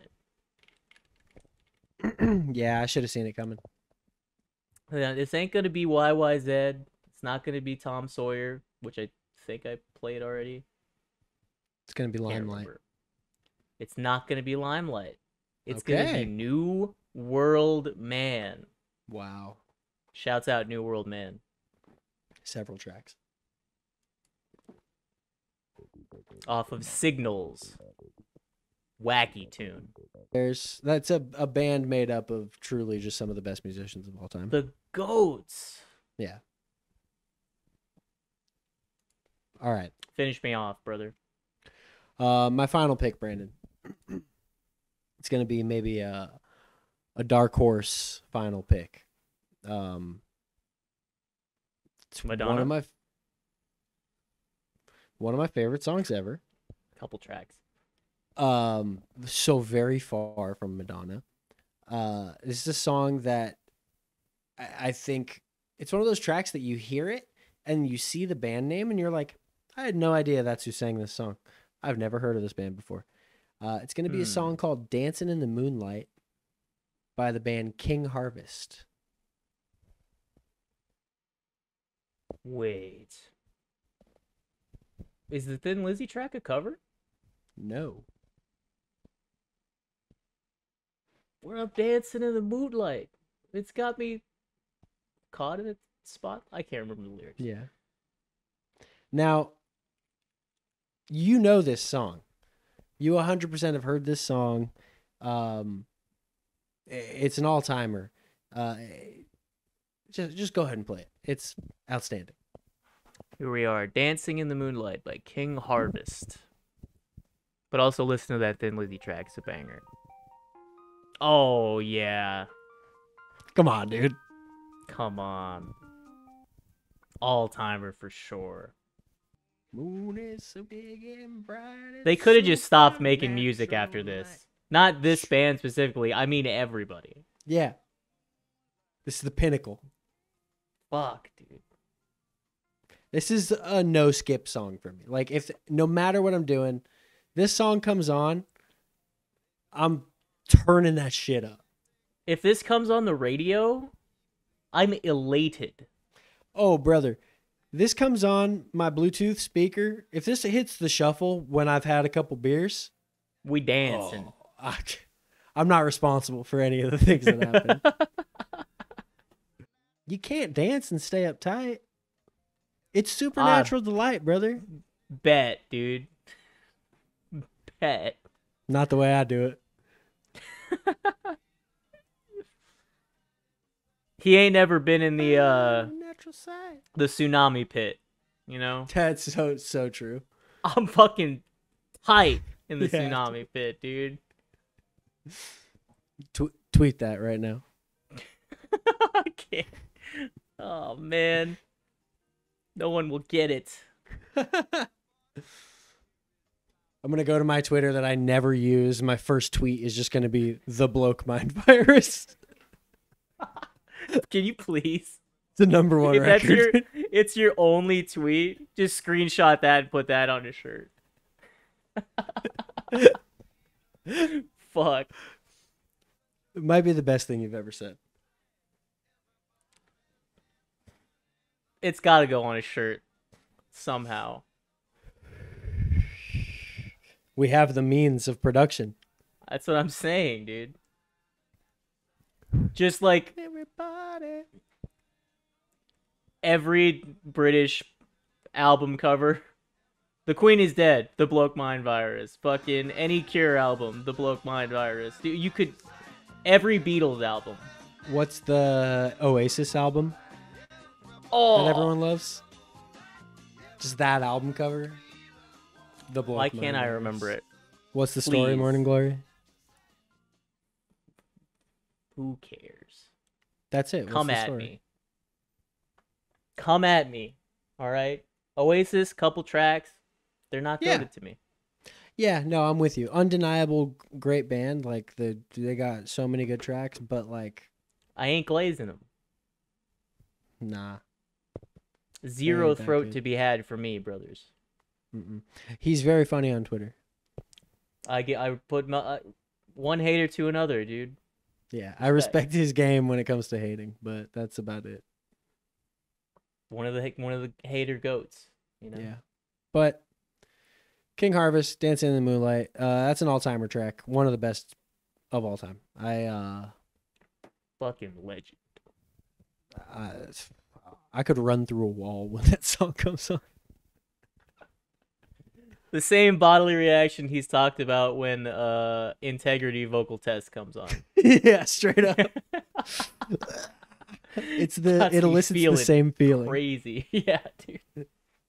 it. Yeah, I should have seen it coming. This ain't gonna be YYZ. It's not gonna be Tom Sawyer, which I think I played already. It's gonna be Can't Limelight. remember. It's not gonna be Limelight. It's Okay. gonna be New World Man. Wow. Shouts out New World Man. Several tracks. Off of Signals. Wacky tune. That's a band made up of truly just some of the best musicians of all time. The Goats. Yeah. All right. Finish me off, brother. My final pick, Brandon. It's gonna be maybe a dark horse final pick. It's Madonna? one of my favorite songs ever. Couple tracks. So very far from Madonna. This is a song that I think it's one of those tracks that you hear it and you see the band name and you're like, I had no idea that's who sang this song. I've never heard of this band before. It's going to be a song called Dancing in the Moonlight by the band King Harvest. Wait. Is the Thin Lizzy track a cover? No. Where I'm dancing in the moonlight. It's got me caught in a spot. I can't remember the lyrics. Yeah. Now, you know this song. You 100% have heard this song. It's an all-timer. Just go ahead and play it. It's outstanding. Here we are, Dancing in the Moonlight by King Harvest. But also listen to that Thin Lizzy track. It's a banger. Oh, yeah. Come on, dude. Come on. All-timer for sure. Moon is so big and bright. They could have just stopped making music after this. Not this band specifically. I mean everybody. Yeah. This is the pinnacle. Fuck, dude. This is a no skip song for me. Like, if no matter what I'm doing, this song comes on, I'm turning that shit up. If this comes on the radio, I'm elated. Oh, brother. This comes on my Bluetooth speaker. If this hits the shuffle when I've had a couple beers, We dancing. I'm not responsible for any of the things that happen. You can't dance and stay uptight. It's supernatural delight, brother. Bet, dude. Bet. Not the way I do it. He ain't never been in the Natural side. the tsunami pit, you know? That's so true. I'm fucking tight in the Yeah. tsunami pit, dude. Tweet that right now. I can't. Oh, man. No one will get it. I'm going to go to my Twitter that I never use. My first tweet is just going to be the Bloke mind virus. Can you please? The number one If that's record. it's your only tweet, just screenshot that and put that on a shirt. Fuck. It might be the best thing you've ever said. It's got to go on a shirt somehow. We have the means of production. That's what I'm saying, dude. Just like Everybody. every British album cover. The Queen is Dead, The Bloke Mind Virus. Fucking any Cure album, The Bloke Mind Virus. Dude, you could... Every Beatles album. What's the Oasis album Oh! that everyone loves? Just that album cover? The Bloke Why Mind can't I Virus. remember it? What's the story, Please. Morning Glory? Who cares? That's it. What's Come the at story? me. Come at me. All right? Oasis, couple tracks, they're not Yeah. goated to me. Yeah, no, I'm with you. Undeniable great band. Like they got so many good tracks, but like I ain't glazing them. nah, they Zero ain't that throat good. to be had for me, brothers. Mm-mm. He's very funny on Twitter. I put one hater to another, dude. Yeah, I Respect. respect his game when it comes to hating, but that's about it. One of the hater goats, you know. Yeah. But King Harvest, Dancing in the Moonlight, that's an all-timer track. One of the best of all time. Fucking legend. I could run through a wall when that song comes on. The same bodily reaction he's talked about when Integrity Vocal Test comes on. Yeah, straight up. It elicits the same feeling. Crazy. Yeah, dude.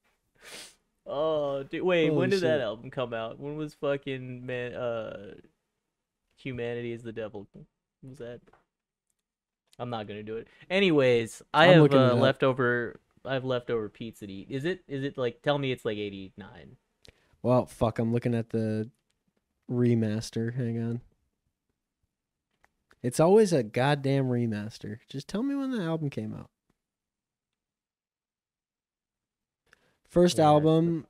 Oh, dude, wait, Holy when did that shit. album come out? When was fucking Humanity is the Devil? What was that? I'm not gonna do it. Anyways, I I'm have looking it up. leftover pizza to eat. Is it like, tell me it's like 89? Well, fuck, I'm looking at the remaster. Hang on. It's always a goddamn remaster. Just tell me when the album came out. First Yeah, album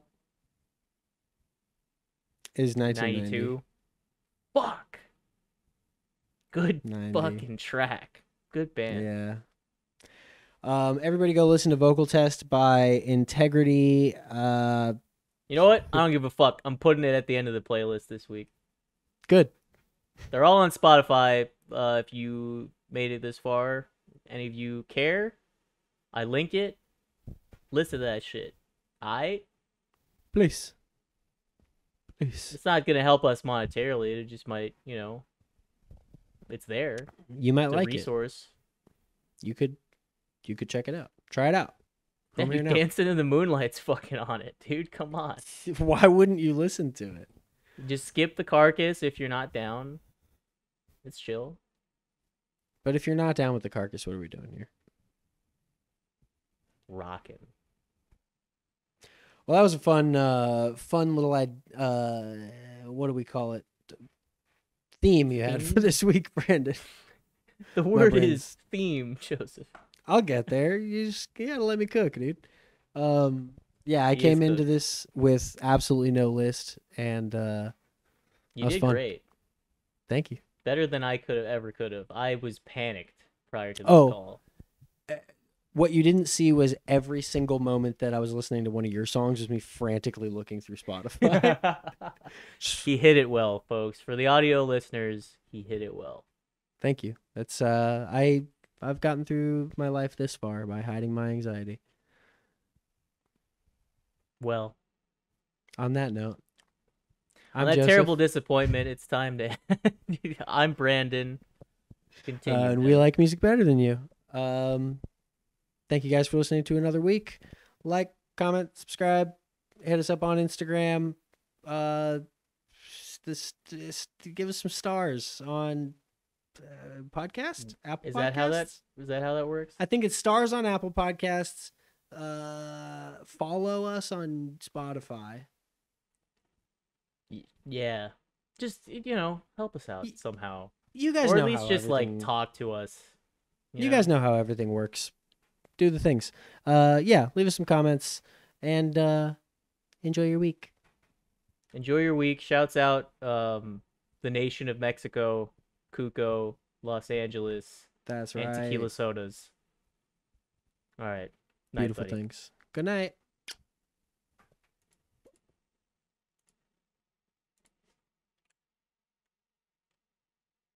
is 1990. 92. Fuck. Good 90. fucking track. Good band. Yeah. Everybody go listen to Vocal Test by Integrity. You know what? I don't give a fuck. I'm putting it at the end of the playlist this week. Good. They're all on Spotify. If you made it this far, any of you care, I link it. Listen to that shit. Please. It's not gonna help us monetarily. It just might, it's there. You might It's a like resource. it. You could check it out. Try it out. Yeah, From here dude, now. Dancing in the Moonlight's fucking on it, dude. Come on. Why wouldn't you listen to it? Just skip the Carcass if you're not down. It's chill. But if you're not down with the Carcass, what are we doing here? Rocking. Well, that was a fun little what do we call it? Theme you had for this week, Brandon. The word brain's- is theme, Joseph. I'll get there. You gotta let me cook, dude. Yeah, I He came is into cooked. this with absolutely no list, and You was did fun. great. thank you. Better than I could have. I was panicked prior to this Oh. call. What you didn't see was every single moment that I was listening to one of your songs was me frantically looking through Spotify. He hit it well, folks. For the audio listeners, he hit it well. Thank you. That's I've gotten through my life this far by hiding my anxiety. Well, On that note, on I'm that Joseph, terrible disappointment, it's time to. I'm Brandon. Continue. and we like music better than you. Thank you guys for listening to another week. Like, comment, subscribe, hit us up on Instagram. Just give us some stars on podcast, Apple Is Podcasts. that how that works? I think it's stars on Apple Podcasts. Follow us on Spotify. Yeah. Just help us out somehow, You guys or know at least how just everything- like talk to us. You guys know how everything works. Do the things. Yeah, leave us some comments and enjoy your week. Enjoy your week. Shouts out the nation of Mexico, Cuco, Los Angeles, That's and right. tequila sodas. All right. Night, Beautiful buddy. things. Good night.